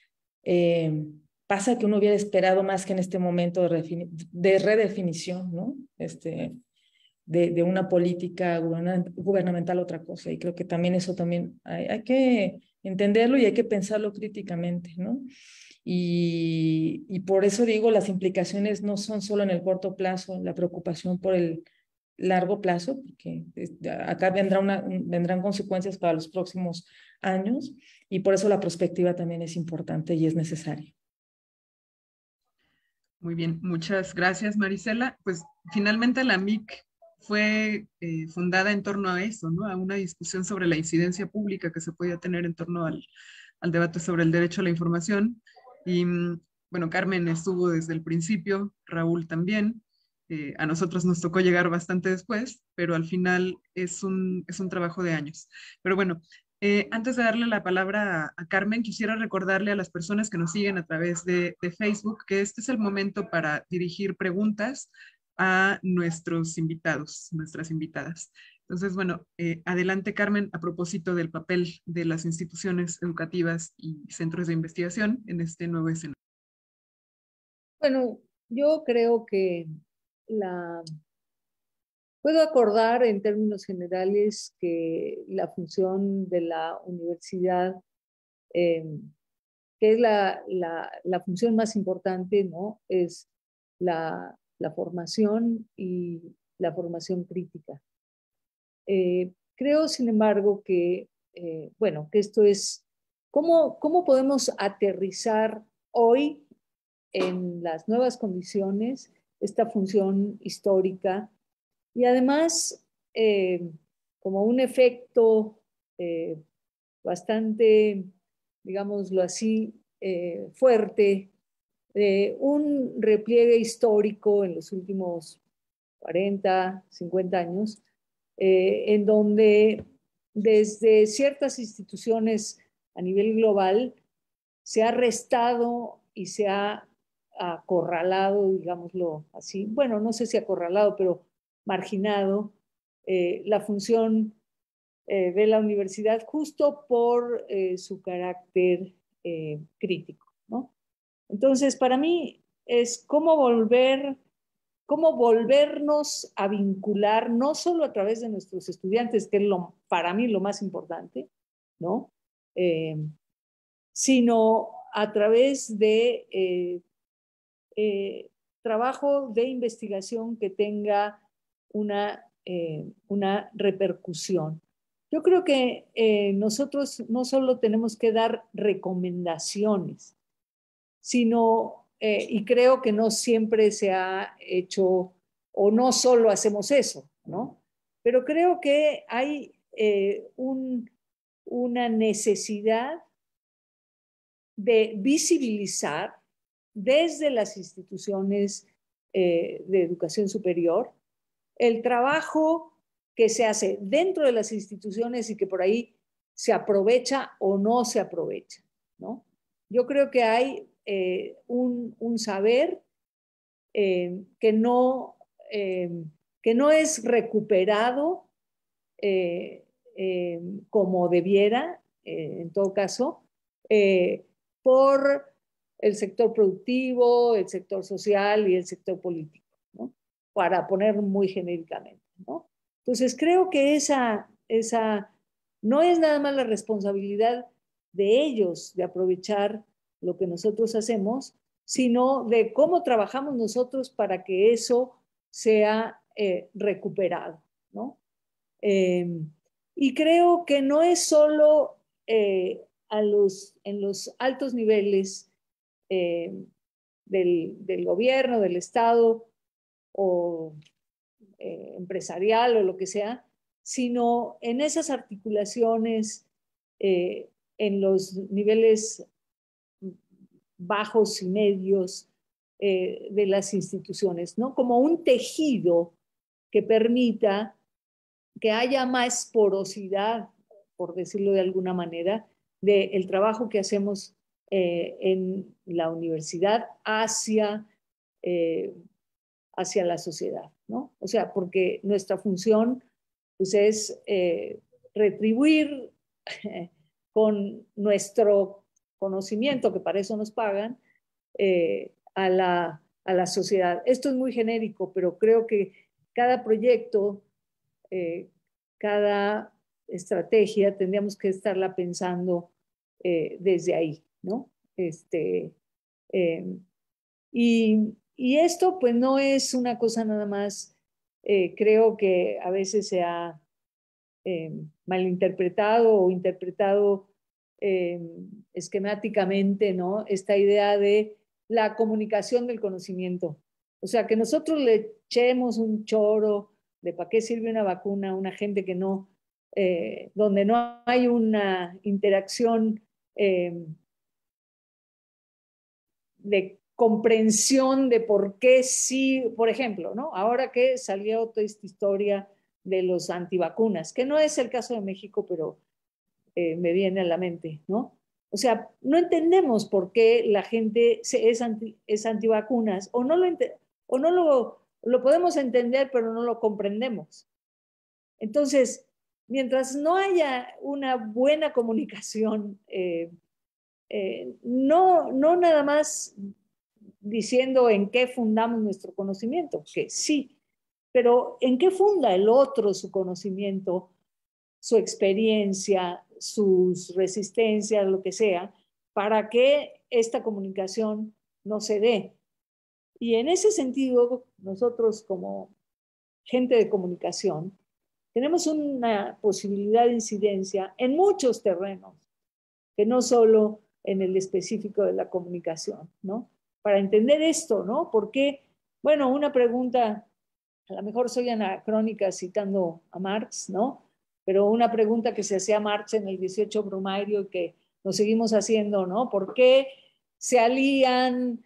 Eh, pasa que uno hubiera esperado más que en este momento de, de redefinición, ¿no? Este, de, de una política gubernamental otra cosa, y creo que también eso también hay, hay que entenderlo y hay que pensarlo críticamente, ¿no? Y, y por eso digo, las implicaciones no son solo en el corto plazo, la preocupación por el largo plazo, porque acá vendrá una, vendrán consecuencias para los próximos años, y por eso la perspectiva también es importante y es necesaria. Muy bien, muchas gracias, Marisela. Pues finalmente la M I C fue eh, fundada en torno a eso, ¿no? A una discusión sobre la incidencia pública que se podía tener en torno al, al debate sobre el derecho a la información. Y bueno, Carmen estuvo desde el principio, Raúl también. Eh, a nosotros nos tocó llegar bastante después, pero al final es un, es un trabajo de años. Pero bueno, eh, antes de darle la palabra a, a Carmen, quisiera recordarle a las personas que nos siguen a través de, de Facebook que este es el momento para dirigir preguntas a nuestros invitados, nuestras invitadas. Entonces, bueno, eh, adelante, Carmen, a propósito del papel de las instituciones educativas y centros de investigación en este nuevo escenario. Bueno, yo creo que la, puedo acordar en términos generales que la función de la universidad, eh, que es la, la, la función más importante, ¿no? Es la, la formación y la formación crítica. Eh, creo, sin embargo, que, eh, bueno, que esto es, ¿cómo, cómo podemos aterrizar hoy en las nuevas condiciones esta función histórica? Y además, eh, como un efecto eh, bastante, digámoslo así, eh, fuerte, eh, un repliegue histórico en los últimos cuarenta, cincuenta años, eh, en donde desde ciertas instituciones a nivel global se ha restado y se ha acorralado, digámoslo así, bueno, no sé si acorralado, pero marginado eh, la función eh, de la universidad justo por eh, su carácter eh, crítico, ¿no? Entonces, para mí es cómo volver, cómo volvernos a vincular, no solo a través de nuestros estudiantes, que es lo, para mí lo más importante, ¿no? Eh, sino a través de eh, eh, trabajo de investigación que tenga una, eh, una repercusión. Yo creo que eh, nosotros no solo tenemos que dar recomendaciones, sino, eh, y creo que no siempre se ha hecho, o no solo hacemos eso, ¿no? Pero creo que hay eh, un, una necesidad de visibilizar desde las instituciones eh, de educación superior el trabajo que se hace dentro de las instituciones y que por ahí se aprovecha o no se aprovecha, ¿no? Yo creo que hay eh, un, un, saber eh, que, no, eh, que no es recuperado eh, eh, como debiera, eh, en todo caso, eh, por el sector productivo, el sector social y el sector político, ¿no? Para poner muy genéricamente, ¿no? Entonces, creo que esa, esa no es nada más la responsabilidad de ellos de aprovechar lo que nosotros hacemos, sino de cómo trabajamos nosotros para que eso sea eh, recuperado, ¿no? Eh, y creo que no es solo eh, a los, en los altos niveles eh, del, del, gobierno, del Estado o eh, empresarial o lo que sea, sino en esas articulaciones eh, en los niveles bajos y medios eh, de las instituciones, ¿no? Como un tejido que permita que haya más porosidad, por decirlo de alguna manera, del trabajo que hacemos eh, en la universidad hacia, eh, hacia la sociedad, ¿no? O sea, porque nuestra función pues, es eh, retribuir eh, con nuestro conocimiento, que para eso nos pagan, eh, a, la, a la sociedad. Esto es muy genérico, pero creo que cada proyecto eh, cada estrategia tendríamos que estarla pensando eh, desde ahí, ¿no? Este, eh, y, y, esto pues no es una cosa nada más, eh, creo que a veces se ha eh, malinterpretado o interpretado eh, esquemáticamente, ¿no? Esta idea de la comunicación del conocimiento. O sea, que nosotros le echemos un choro de para qué sirve una vacuna a una gente que no, eh, donde no hay una interacción eh, de comprensión de por qué sí, por ejemplo, ¿no? Ahora que salió toda esta historia de los antivacunas, que no es el caso de México, pero eh, me viene a la mente, ¿no? O sea, no entendemos por qué la gente se, es, anti, es antivacunas o no, lo, o no lo, lo podemos entender, pero no lo comprendemos. Entonces, mientras no haya una buena comunicación, eh, eh, no, no nada más diciendo en qué fundamos nuestro conocimiento, que sí, pero ¿en qué funda el otro su conocimiento, su experiencia, sus resistencias, lo que sea, para que esta comunicación no se dé? Y en ese sentido, nosotros como gente de comunicación, tenemos una posibilidad de incidencia en muchos terrenos, que no solo en el específico de la comunicación, ¿no? Para entender esto, ¿no? Porque, bueno, una pregunta, a lo mejor soy anacrónica citando a Marx, ¿no? Pero una pregunta que se hacía Marx en el dieciocho Brumario y que nos seguimos haciendo, ¿no? ¿Por qué se alían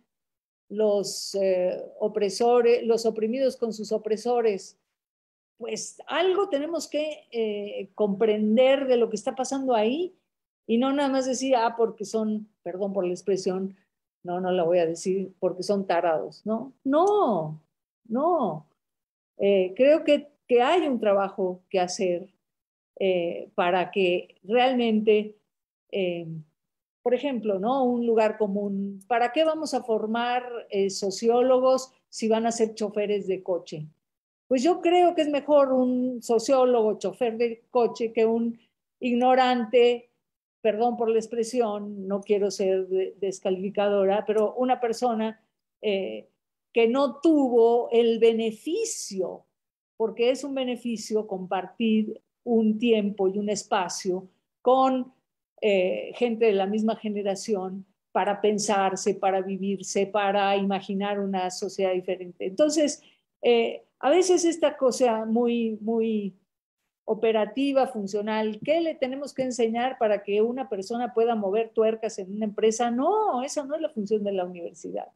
los eh, opresores, los oprimidos con sus opresores? Pues algo tenemos que eh, comprender de lo que está pasando ahí y no nada más decir, ah, porque son, perdón por la expresión, no, no la voy a decir, porque son tarados, ¿no? No, no. Eh, creo que, que hay un trabajo que hacer eh, para que realmente, eh, por ejemplo, ¿no? Un lugar común. ¿Para qué vamos a formar eh, sociólogos si van a ser choferes de coche? Pues yo creo que es mejor un sociólogo, chofer de coche, que un ignorante, perdón por la expresión, no quiero ser descalificadora, pero una persona eh, que no tuvo el beneficio, porque es un beneficio compartir un tiempo y un espacio con eh, gente de la misma generación para pensarse, para vivirse, para imaginar una sociedad diferente. Entonces, eh, a veces esta cosa muy, muy operativa, funcional, ¿qué le tenemos que enseñar para que una persona pueda mover tuercas en una empresa? No, esa no es la función de la universidad.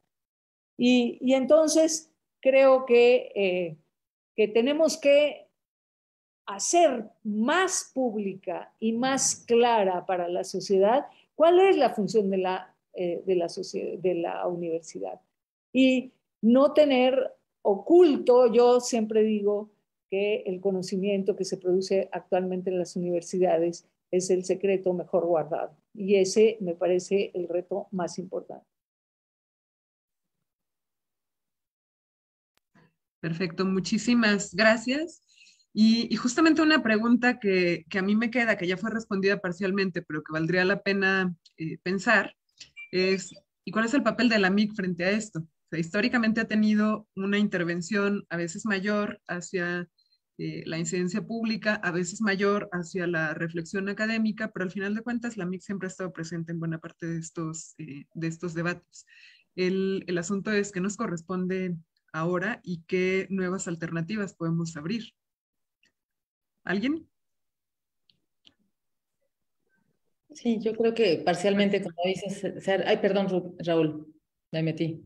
Y, y entonces creo que, eh, que tenemos que hacer más pública y más clara para la sociedad cuál es la función de la, eh, de la, sociedad, de la universidad. Y no tener oculto, yo siempre digo que el conocimiento que se produce actualmente en las universidades es el secreto mejor guardado. Y ese me parece el reto más importante. Perfecto, muchísimas gracias. Y, y justamente una pregunta que, que a mí me queda, que ya fue respondida parcialmente, pero que valdría la pena eh, pensar, es, ¿y cuál es el papel de la M I C frente a esto? O sea, históricamente ha tenido una intervención a veces mayor hacia eh, la incidencia pública, a veces mayor hacia la reflexión académica, pero al final de cuentas la M I C siempre ha estado presente en buena parte de estos, eh, de estos debates. El, el asunto es que nos corresponde ahora y qué nuevas alternativas podemos abrir. ¿Alguien? Sí, yo creo que parcialmente, como dices, ser, ay, perdón, Raúl, me metí.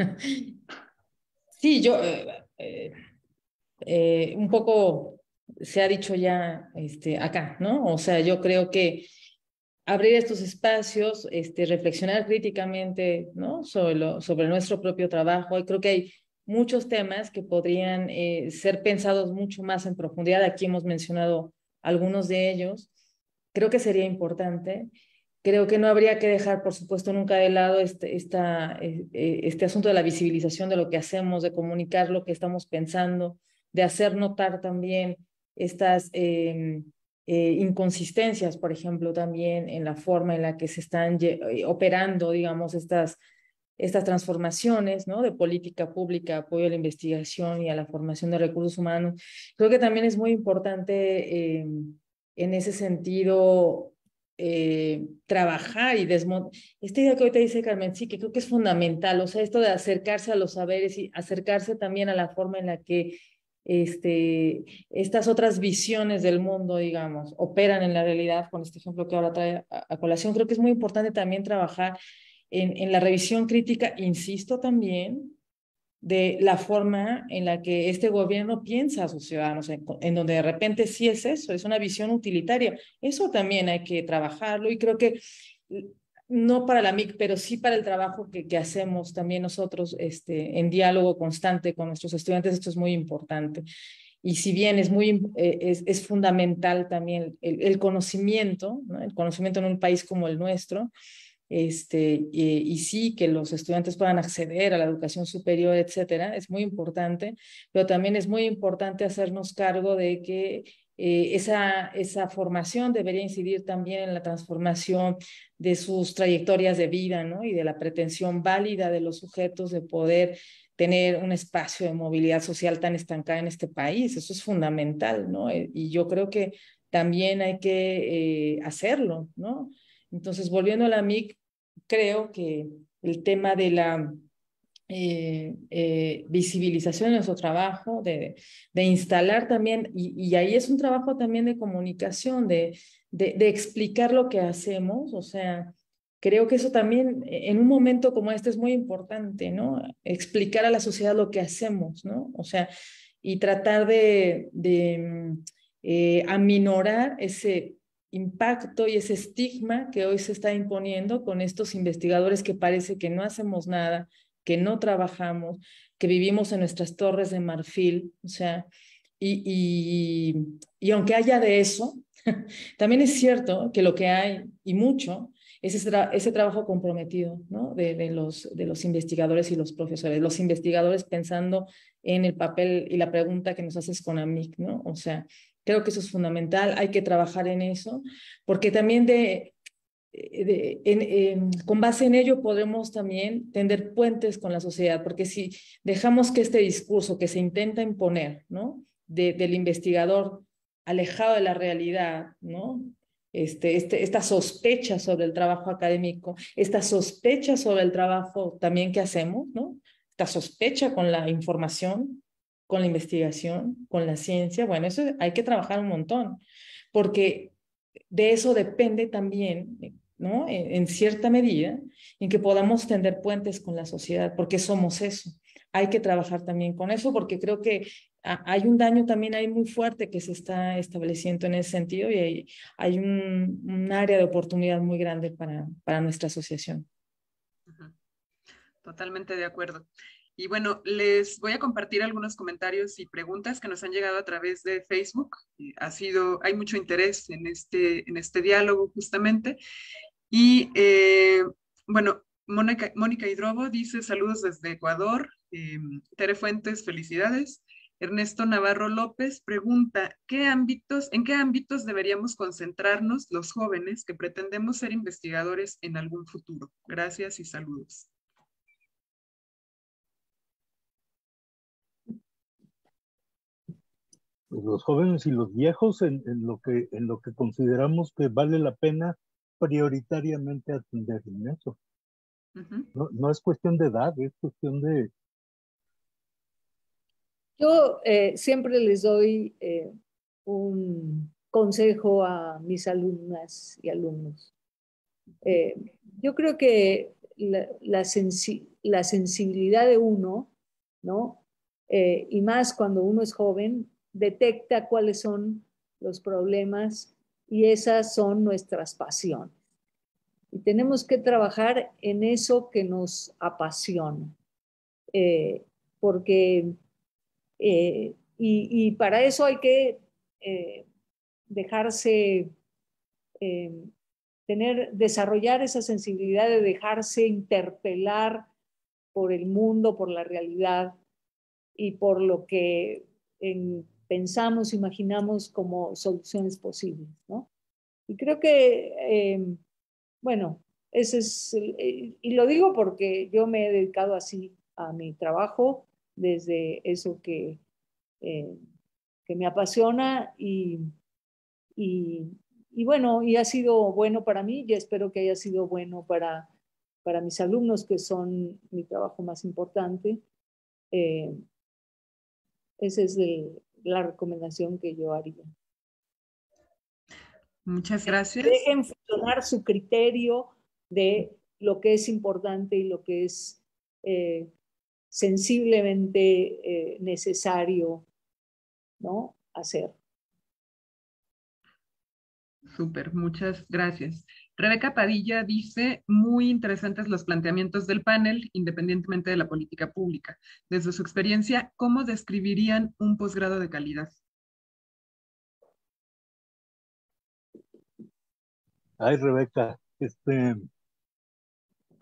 Sí, yo, eh, eh, eh, un poco se ha dicho ya este, acá, ¿no? O sea, yo creo que abrir estos espacios, este, reflexionar críticamente, ¿no? Sobre, lo, sobre nuestro propio trabajo, y creo que hay muchos temas que podrían eh, ser pensados mucho más en profundidad. Aquí hemos mencionado algunos de ellos. Creo que sería importante. Creo que no habría que dejar, por supuesto, nunca de lado este, esta, este asunto de la visibilización de lo que hacemos, de comunicar lo que estamos pensando, de hacer notar también estas eh, eh, inconsistencias, por ejemplo, también en la forma en la que se están operando, digamos, estas, estas transformaciones, ¿no? De política pública, apoyo a la investigación y a la formación de recursos humanos. Creo que también es muy importante eh, en ese sentido eh, trabajar y desmontar. Esta idea que ahorita dice Carmen, sí, que creo que es fundamental, o sea, esto de acercarse a los saberes y acercarse también a la forma en la que este, estas otras visiones del mundo, digamos, operan en la realidad, con este ejemplo que ahora trae a, a colación. Creo que es muy importante también trabajar en, en la revisión crítica, insisto también, de la forma en la que este gobierno piensa a sus ciudadanos, en, en donde de repente sí es eso, es una visión utilitaria. Eso también hay que trabajarlo y creo que no para la M I C, pero sí para el trabajo que, que hacemos también nosotros este, en diálogo constante con nuestros estudiantes, esto es muy importante. Y si bien es, muy, eh, es, es fundamental también el, el conocimiento, ¿no? El conocimiento en un país como el nuestro, este, y, y sí, que los estudiantes puedan acceder a la educación superior, etcétera, es muy importante, pero también es muy importante hacernos cargo de que eh, esa, esa formación debería incidir también en la transformación de sus trayectorias de vida, ¿no? Y de la pretensión válida de los sujetos de poder tener un espacio de movilidad social tan estancada en este país. Eso es fundamental, ¿no? Y yo creo que también hay que eh, hacerlo, ¿no? Entonces, volviendo a la M I C, creo que el tema de la eh, eh, visibilización de nuestro trabajo, de, de instalar también, y, y ahí es un trabajo también de comunicación, de, de, de explicar lo que hacemos, o sea, creo que eso también en un momento como este es muy importante, ¿no? Explicar a la sociedad lo que hacemos, ¿no? O sea, y tratar de, de eh, aminorar ese impacto y ese estigma que hoy se está imponiendo con estos investigadores que parece que no hacemos nada, que no trabajamos, que vivimos en nuestras torres de marfil, o sea, y, y, y aunque haya de eso, también es cierto que lo que hay, y mucho, es ese, tra ese trabajo comprometido, ¿no? De, de, los, de los investigadores y los profesores, los investigadores pensando en el papel y la pregunta que nos haces con A M I C, ¿no? O sea, creo que eso es fundamental, hay que trabajar en eso, porque también de, de, en, en, con base en ello podremos también tender puentes con la sociedad, porque si dejamos que este discurso que se intenta imponer, ¿no? De, del investigador alejado de la realidad, ¿no? Este, este, esta sospecha sobre el trabajo académico, esta sospecha sobre el trabajo también que hacemos, ¿no? Esta sospecha con la información, con la investigación, con la ciencia, bueno, eso hay que trabajar un montón, porque de eso depende también, ¿no? En, en cierta medida, en que podamos tender puentes con la sociedad, porque somos eso. Hay que trabajar también con eso, porque creo que hay un daño también ahí muy fuerte que se está estableciendo en ese sentido y hay, hay un, un área de oportunidad muy grande para, para nuestra asociación. Uh-huh. Totalmente de acuerdo. Y bueno, les voy a compartir algunos comentarios y preguntas que nos han llegado a través de Facebook. Ha sido, hay mucho interés en este, en este diálogo justamente. Y eh, bueno, Mónica, Mónica Hidrobo dice saludos desde Ecuador. Eh, Tere Fuentes, felicidades. Ernesto Navarro López pregunta, ¿qué ámbitos, ¿en qué ámbitos deberíamos concentrarnos los jóvenes que pretendemos ser investigadores en algún futuro? Gracias y saludos. Pues los jóvenes y los viejos en, en, lo que, en lo que consideramos que vale la pena prioritariamente atender en eso. Uh-huh. No, no es cuestión de edad, es cuestión de... Yo eh, siempre les doy eh, un consejo a mis alumnas y alumnos. Eh, yo creo que la, la, sensi la sensibilidad de uno, ¿no? Eh, y más cuando uno es joven, detecta cuáles son los problemas y esas son nuestras pasiones. Y tenemos que trabajar en eso que nos apasiona. Eh, porque, eh, y, y para eso hay que eh, dejarse... Eh, tener, desarrollar esa sensibilidad de dejarse interpelar por el mundo, por la realidad y por lo que en, pensamos, imaginamos como soluciones posibles, ¿no? Y creo que, eh, bueno, ese es, el, y lo digo porque yo me he dedicado así a mi trabajo, desde eso que, eh, que me apasiona y, y, y bueno, y ha sido bueno para mí y espero que haya sido bueno para, para mis alumnos, que son mi trabajo más importante. Eh, esa es el, la recomendación que yo haría. Muchas gracias. Dejen funcionar su criterio de lo que es importante y lo que es eh, sensiblemente eh, necesario, ¿no? hacer. Súper, muchas gracias. Rebeca Padilla dice, muy interesantes los planteamientos del panel, independientemente de la política pública. Desde su experiencia, ¿cómo describirían un posgrado de calidad? Ay, Rebeca, este,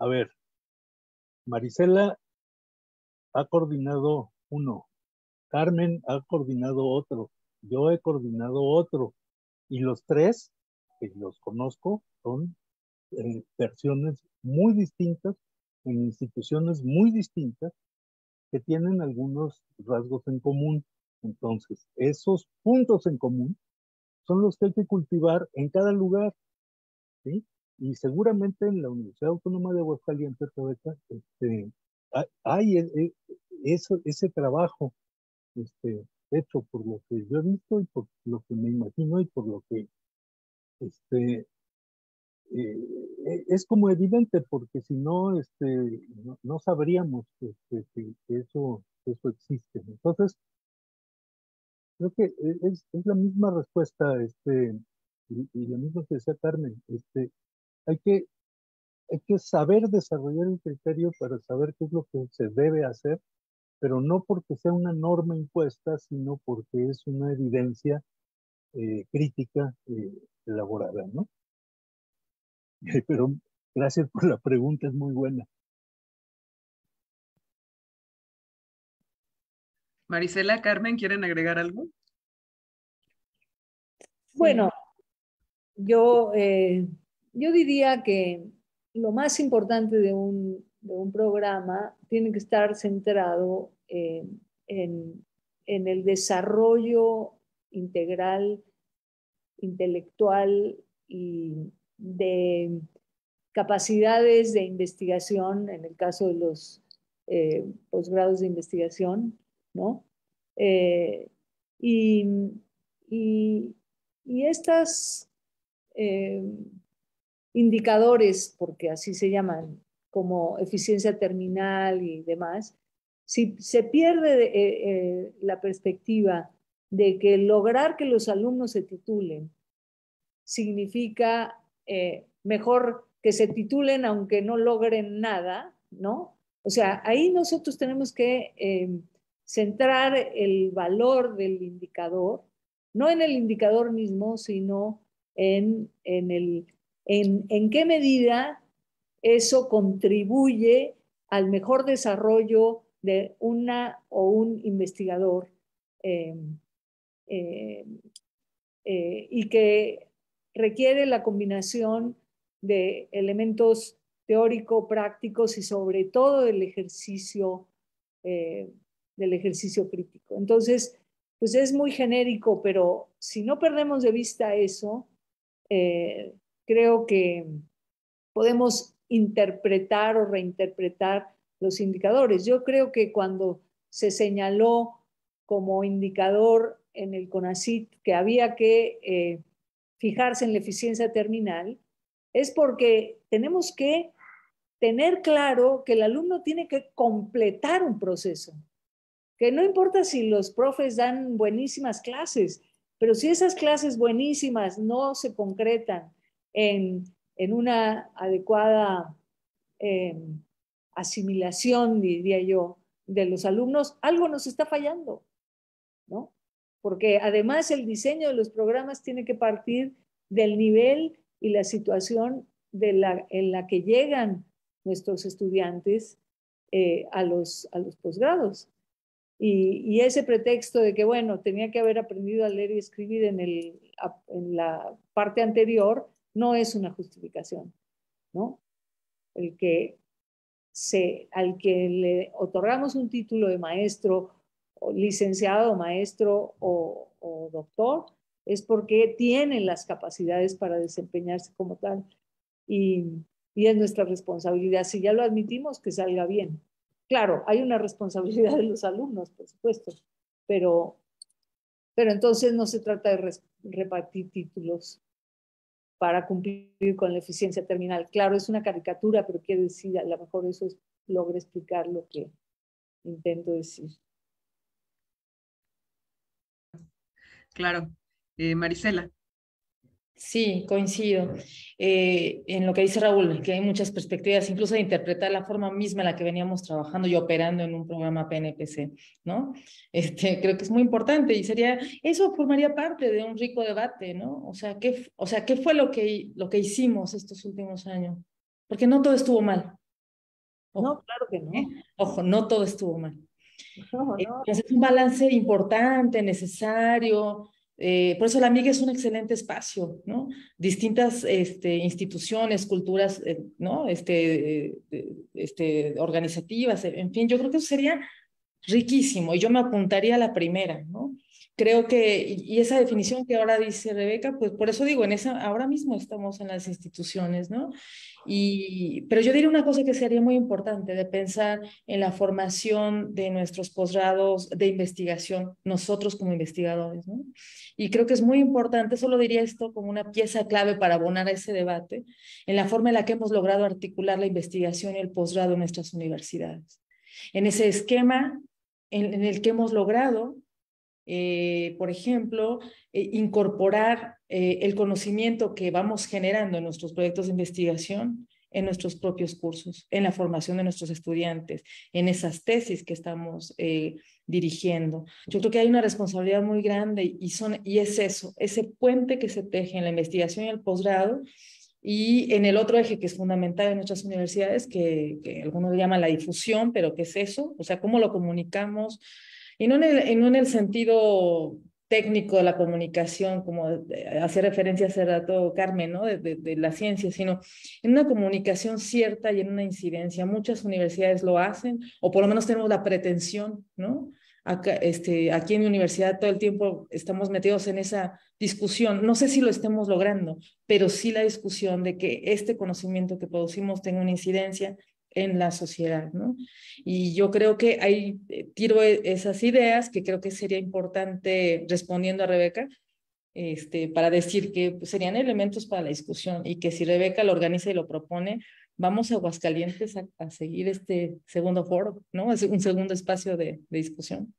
a ver, Marisela ha coordinado uno, Carmen ha coordinado otro, yo he coordinado otro, y los tres, que los conozco, son eh, versiones muy distintas, en instituciones muy distintas, que tienen algunos rasgos en común. Entonces, esos puntos en común son los que hay que cultivar en cada lugar, ¿sí? Y seguramente en la Universidad Autónoma de Aguascalientes, Rebeca, este, hay ese, ese trabajo este, hecho por lo que yo he visto y por lo que me imagino y por lo que este, eh, es como evidente, porque si no, este, no, no sabríamos este, que, que eso, eso existe. Entonces, creo que es, es la misma respuesta, este, y, y la misma que decía Carmen, este, hay que, hay que saber desarrollar el criterio para saber qué es lo que se debe hacer, pero no porque sea una norma impuesta, sino porque es una evidencia eh, crítica eh, elaborada, ¿no? Pero gracias por la pregunta, es muy buena. Marisela, Carmen, ¿quieren agregar algo? Bueno, yo, eh, yo diría que lo más importante de un, de un programa tiene que estar centrado eh, en, en el desarrollo integral, intelectual y de capacidades de investigación, en el caso de los eh, posgrados de investigación, ¿no? Eh, y, y, y estas eh, indicadores, porque así se llaman, como eficiencia terminal y demás, si se pierde eh, eh, la perspectiva de que lograr que los alumnos se titulen significa eh, mejor que se titulen aunque no logren nada, ¿no? O sea, ahí nosotros tenemos que eh, centrar el valor del indicador, no en el indicador mismo, sino en, en, el, en, en qué medida eso contribuye al mejor desarrollo de una o un investigador eh, eh, eh, y que requiere la combinación de elementos teórico-prácticos y sobre todo del ejercicio, eh, del ejercicio crítico. Entonces, pues es muy genérico, pero si no perdemos de vista eso, eh, creo que podemos interpretar o reinterpretar los indicadores. Yo creo que cuando se señaló como indicador en el CONACYT que había que eh, fijarse en la eficiencia terminal, es porque tenemos que tener claro que el alumno tiene que completar un proceso, que no importa si los profes dan buenísimas clases, pero si esas clases buenísimas no se concretan en, en una adecuada eh, asimilación, diría yo, de los alumnos, algo nos está fallando, ¿no? Porque además el diseño de los programas tiene que partir del nivel y la situación de la, en la que llegan nuestros estudiantes eh, a, los, a los posgrados. Y, y, ese pretexto de que, bueno, tenía que haber aprendido a leer y escribir en, el, en la parte anterior, no es una justificación, ¿no? El que se, al que le otorgamos un título de maestro, o licenciado, maestro o, o doctor, es porque tiene las capacidades para desempeñarse como tal. Y, y es nuestra responsabilidad, si ya lo admitimos, que salga bien. Claro, hay una responsabilidad de los alumnos, por supuesto, pero, pero entonces no se trata de res, repartir títulos para cumplir con la eficiencia terminal. Claro, es una caricatura, pero quiero decir, a lo mejor eso es, logra explicar lo que intento decir. Claro. Eh, Marisela. Sí, coincido eh, en lo que dice Raúl, que hay muchas perspectivas, incluso de interpretar la forma misma en la que veníamos trabajando y operando en un programa P N P C, ¿no? Este, creo que es muy importante y sería, eso formaría parte de un rico debate, ¿no? O sea, ¿qué, o sea, ¿qué fue lo que, lo que hicimos estos últimos años? Porque no todo estuvo mal, Ojo, no, claro que no. ¿eh? Ojo, no todo estuvo mal. No, no. Entonces, es un balance importante, necesario. Eh, por eso la amiga es un excelente espacio, ¿no? Distintas este, instituciones, culturas, eh, ¿no? Este, eh, este, organizativas, en fin, yo creo que eso sería riquísimo y yo me apuntaría a la primera, ¿no? Creo que, y, y esa definición que ahora dice Rebeca, pues por eso digo, en esa, ahora mismo estamos en las instituciones, ¿no? Y, pero yo diría una cosa que sería muy importante, de pensar en la formación de nuestros posgrados de investigación, nosotros como investigadores, ¿no? Y creo que es muy importante, solo diría esto como una pieza clave para abonar a ese debate, en la forma en la que hemos logrado articular la investigación y el posgrado en nuestras universidades. En ese esquema en, en el que hemos logrado, eh, por ejemplo, eh, incorporar eh, el conocimiento que vamos generando en nuestros proyectos de investigación en nuestros propios cursos, en la formación de nuestros estudiantes, en esas tesis que estamos eh, dirigiendo. Yo creo que hay una responsabilidad muy grande y, son, y es eso, ese puente que se teje en la investigación y el posgrado y en el otro eje que es fundamental en nuestras universidades, que, que algunos llaman la difusión, pero ¿qué es eso? O sea, ¿cómo lo comunicamos? Y no en el, no en el sentido técnico de la comunicación, como hacía referencia hace rato Carmen, ¿no? De, de, de la ciencia, sino en una comunicación cierta y en una incidencia. Muchas universidades lo hacen, o por lo menos tenemos la pretensión, ¿no? Acá, este, aquí en mi universidad todo el tiempo estamos metidos en esa discusión. No sé si lo estemos logrando, pero sí la discusión de que este conocimiento que producimos tenga una incidencia en la sociedad, ¿no? Y yo creo que ahí eh, tiro esas ideas que creo que sería importante, respondiendo a Rebeca, este, para decir que pues, serían elementos para la discusión y que si Rebeca lo organiza y lo propone, vamos a Aguascalientes a, a seguir este segundo foro, ¿no? Es un segundo espacio de, de discusión.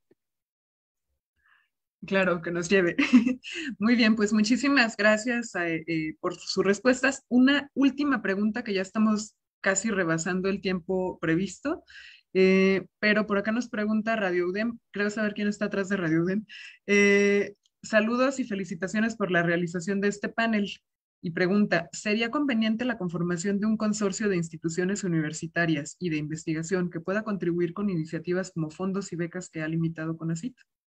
Claro, que nos lleve. Muy bien, pues muchísimas gracias eh, eh, por sus respuestas. Una última pregunta que ya estamos casi rebasando el tiempo previsto, eh, pero por acá nos pregunta Radio UDEM, creo saber quién está atrás de Radio UDEM. Eh, saludos y felicitaciones por la realización de este panel. Y pregunta, ¿sería conveniente la conformación de un consorcio de instituciones universitarias y de investigación que pueda contribuir con iniciativas como fondos y becas que ha limitado CONACYT?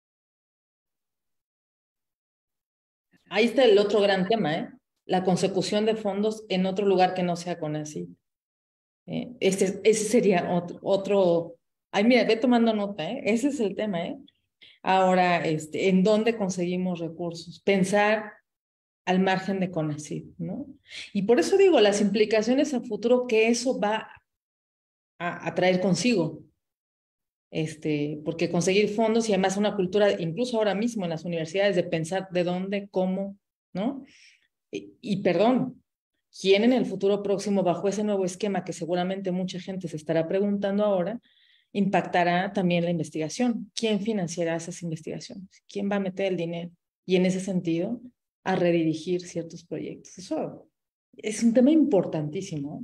Ahí está el otro gran tema, ¿eh? La consecución de fondos en otro lugar que no sea CONACYT. ¿Eh? Ese, ese sería otro, otro... Ay, mira, ve tomando nota, ¿eh? Ese es el tema, ¿eh? Ahora, este, ¿en dónde conseguimos recursos? Pensar al margen de CONACYT, ¿no? Y por eso digo, las implicaciones a futuro que eso va a, a traer consigo. Este, porque conseguir fondos y además una cultura, incluso ahora mismo en las universidades, de pensar de dónde, cómo, ¿no? Y, y perdón, ¿quién en el futuro próximo, bajo ese nuevo esquema que seguramente mucha gente se estará preguntando ahora, impactará también la investigación? ¿Quién financiará esas investigaciones? ¿Quién va a meter el dinero? Y en ese sentido, a redirigir ciertos proyectos. Eso es un tema importantísimo.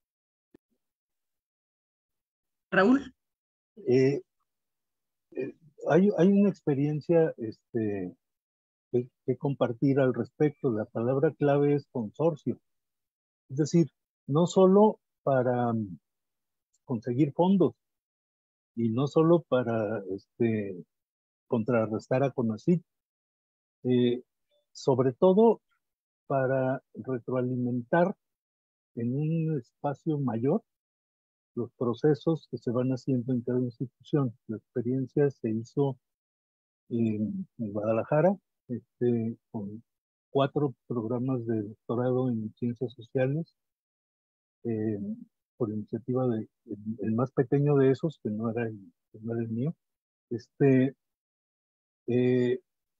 Raúl. Eh, eh, hay, hay una experiencia este, que, que compartir al respecto. La palabra clave es consorcio. Es decir, no solo para um, conseguir fondos y no solo para este, contrarrestar a CONACYT, eh, sobre todo para retroalimentar en un espacio mayor los procesos que se van haciendo en cada institución. La experiencia se hizo en, en Guadalajara, este, con cuatro programas de doctorado en ciencias sociales, eh, por iniciativa de el, el más pequeño de esos, que no era el, que no era el mío, este, eh,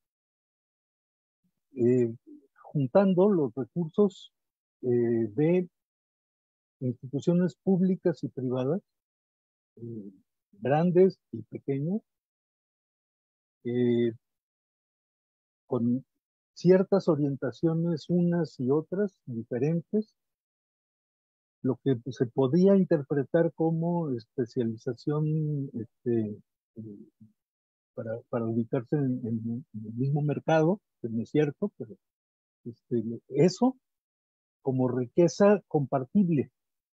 eh, juntando los recursos eh, de instituciones públicas y privadas, eh, grandes y pequeñas, eh, con ciertas orientaciones unas y otras diferentes, lo que se podía interpretar como especialización este, eh, para, para ubicarse en, en, en, el mismo mercado, que no es cierto, pero este, eso como riqueza compartible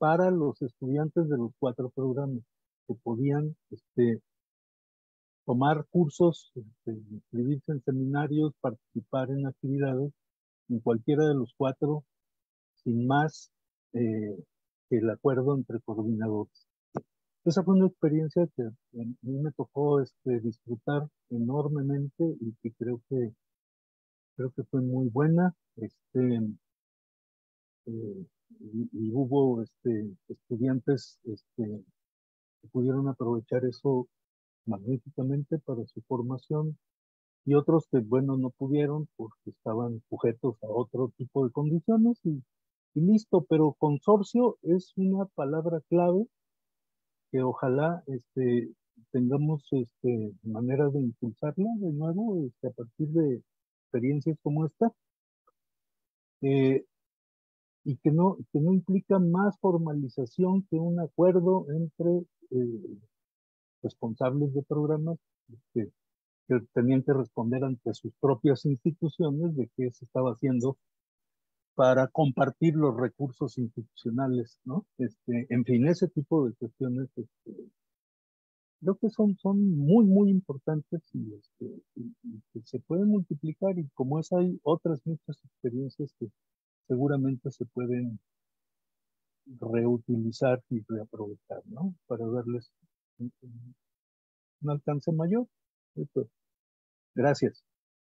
para los estudiantes de los cuatro programas, que podían este, tomar cursos, este, inscribirse en seminarios, participar en actividades en cualquiera de los cuatro, sin más eh, que el acuerdo entre coordinadores. Esa fue una experiencia que a mí me tocó este, disfrutar enormemente y que creo que creo que fue muy buena. Este, eh, y, y hubo este, estudiantes este, que pudieron aprovechar eso magníficamente para su formación y otros que, bueno, no pudieron porque estaban sujetos a otro tipo de condiciones y, y listo, pero consorcio es una palabra clave que ojalá este, tengamos este, manera de impulsarla de nuevo este, a partir de experiencias como esta, eh, y que no, que no implica más formalización que un acuerdo entre eh, responsables de programas que, que tenían que responder ante sus propias instituciones de qué se estaba haciendo para compartir los recursos institucionales, ¿no? Este, en fin, ese tipo de cuestiones este, creo que son, son muy, muy importantes y, este, y, y que se pueden multiplicar y como es hay otras muchas experiencias que seguramente se pueden reutilizar y reaprovechar, ¿no? Para darles un, un alcance mayor. Pues, gracias.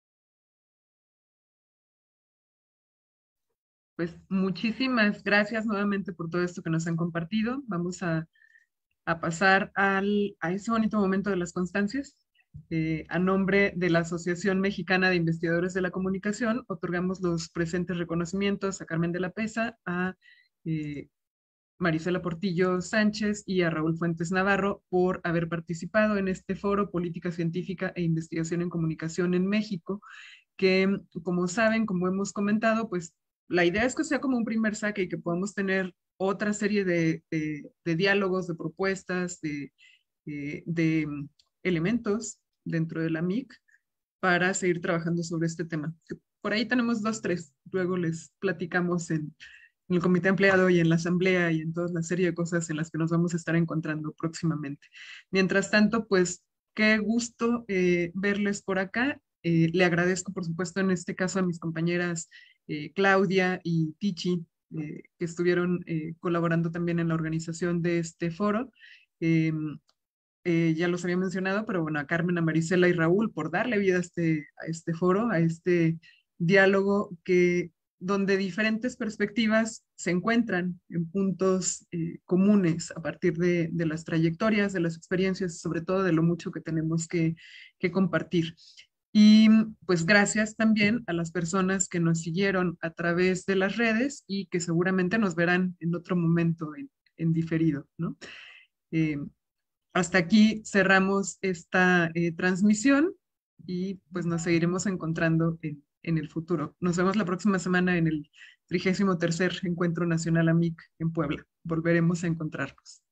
Pues muchísimas gracias nuevamente por todo esto que nos han compartido. Vamos a, a pasar al, a ese bonito momento de las constancias. Eh, a nombre de la Asociación Mexicana de Investigadores de la Comunicación, otorgamos los presentes reconocimientos a Carmen de la Pesa, a eh, Marisela Portillo Sánchez y a Raúl Fuentes Navarro por haber participado en este foro Política Científica e Investigación en Comunicación en México, que como saben, como hemos comentado, pues la idea es que sea como un primer saque y que podamos tener otra serie de, de, de diálogos, de propuestas, de, de, de elementos dentro de la M I C para seguir trabajando sobre este tema. Por ahí tenemos dos, tres, luego les platicamos en, en el comité empleado y en la asamblea y en toda la serie de cosas en las que nos vamos a estar encontrando próximamente. Mientras tanto, pues qué gusto eh, verles por acá. Eh, le agradezco, por supuesto, en este caso a mis compañeras eh, Claudia y Tichi, eh, que estuvieron eh, colaborando también en la organización de este foro. Eh, eh, ya los había mencionado, pero bueno, a Carmen, a Marisela y Raúl por darle vida a este, a este foro, a este diálogo que donde diferentes perspectivas se encuentran en puntos eh, comunes a partir de, de las trayectorias, de las experiencias, sobre todo de lo mucho que tenemos que, que compartir. Y pues gracias también a las personas que nos siguieron a través de las redes y que seguramente nos verán en otro momento en, en diferido, ¿no? Eh, hasta aquí cerramos esta eh, transmisión y pues nos seguiremos encontrando en, en el futuro. Nos vemos la próxima semana en el trigésimo tercer Encuentro Nacional A M I C en Puebla. Volveremos a encontrarnos.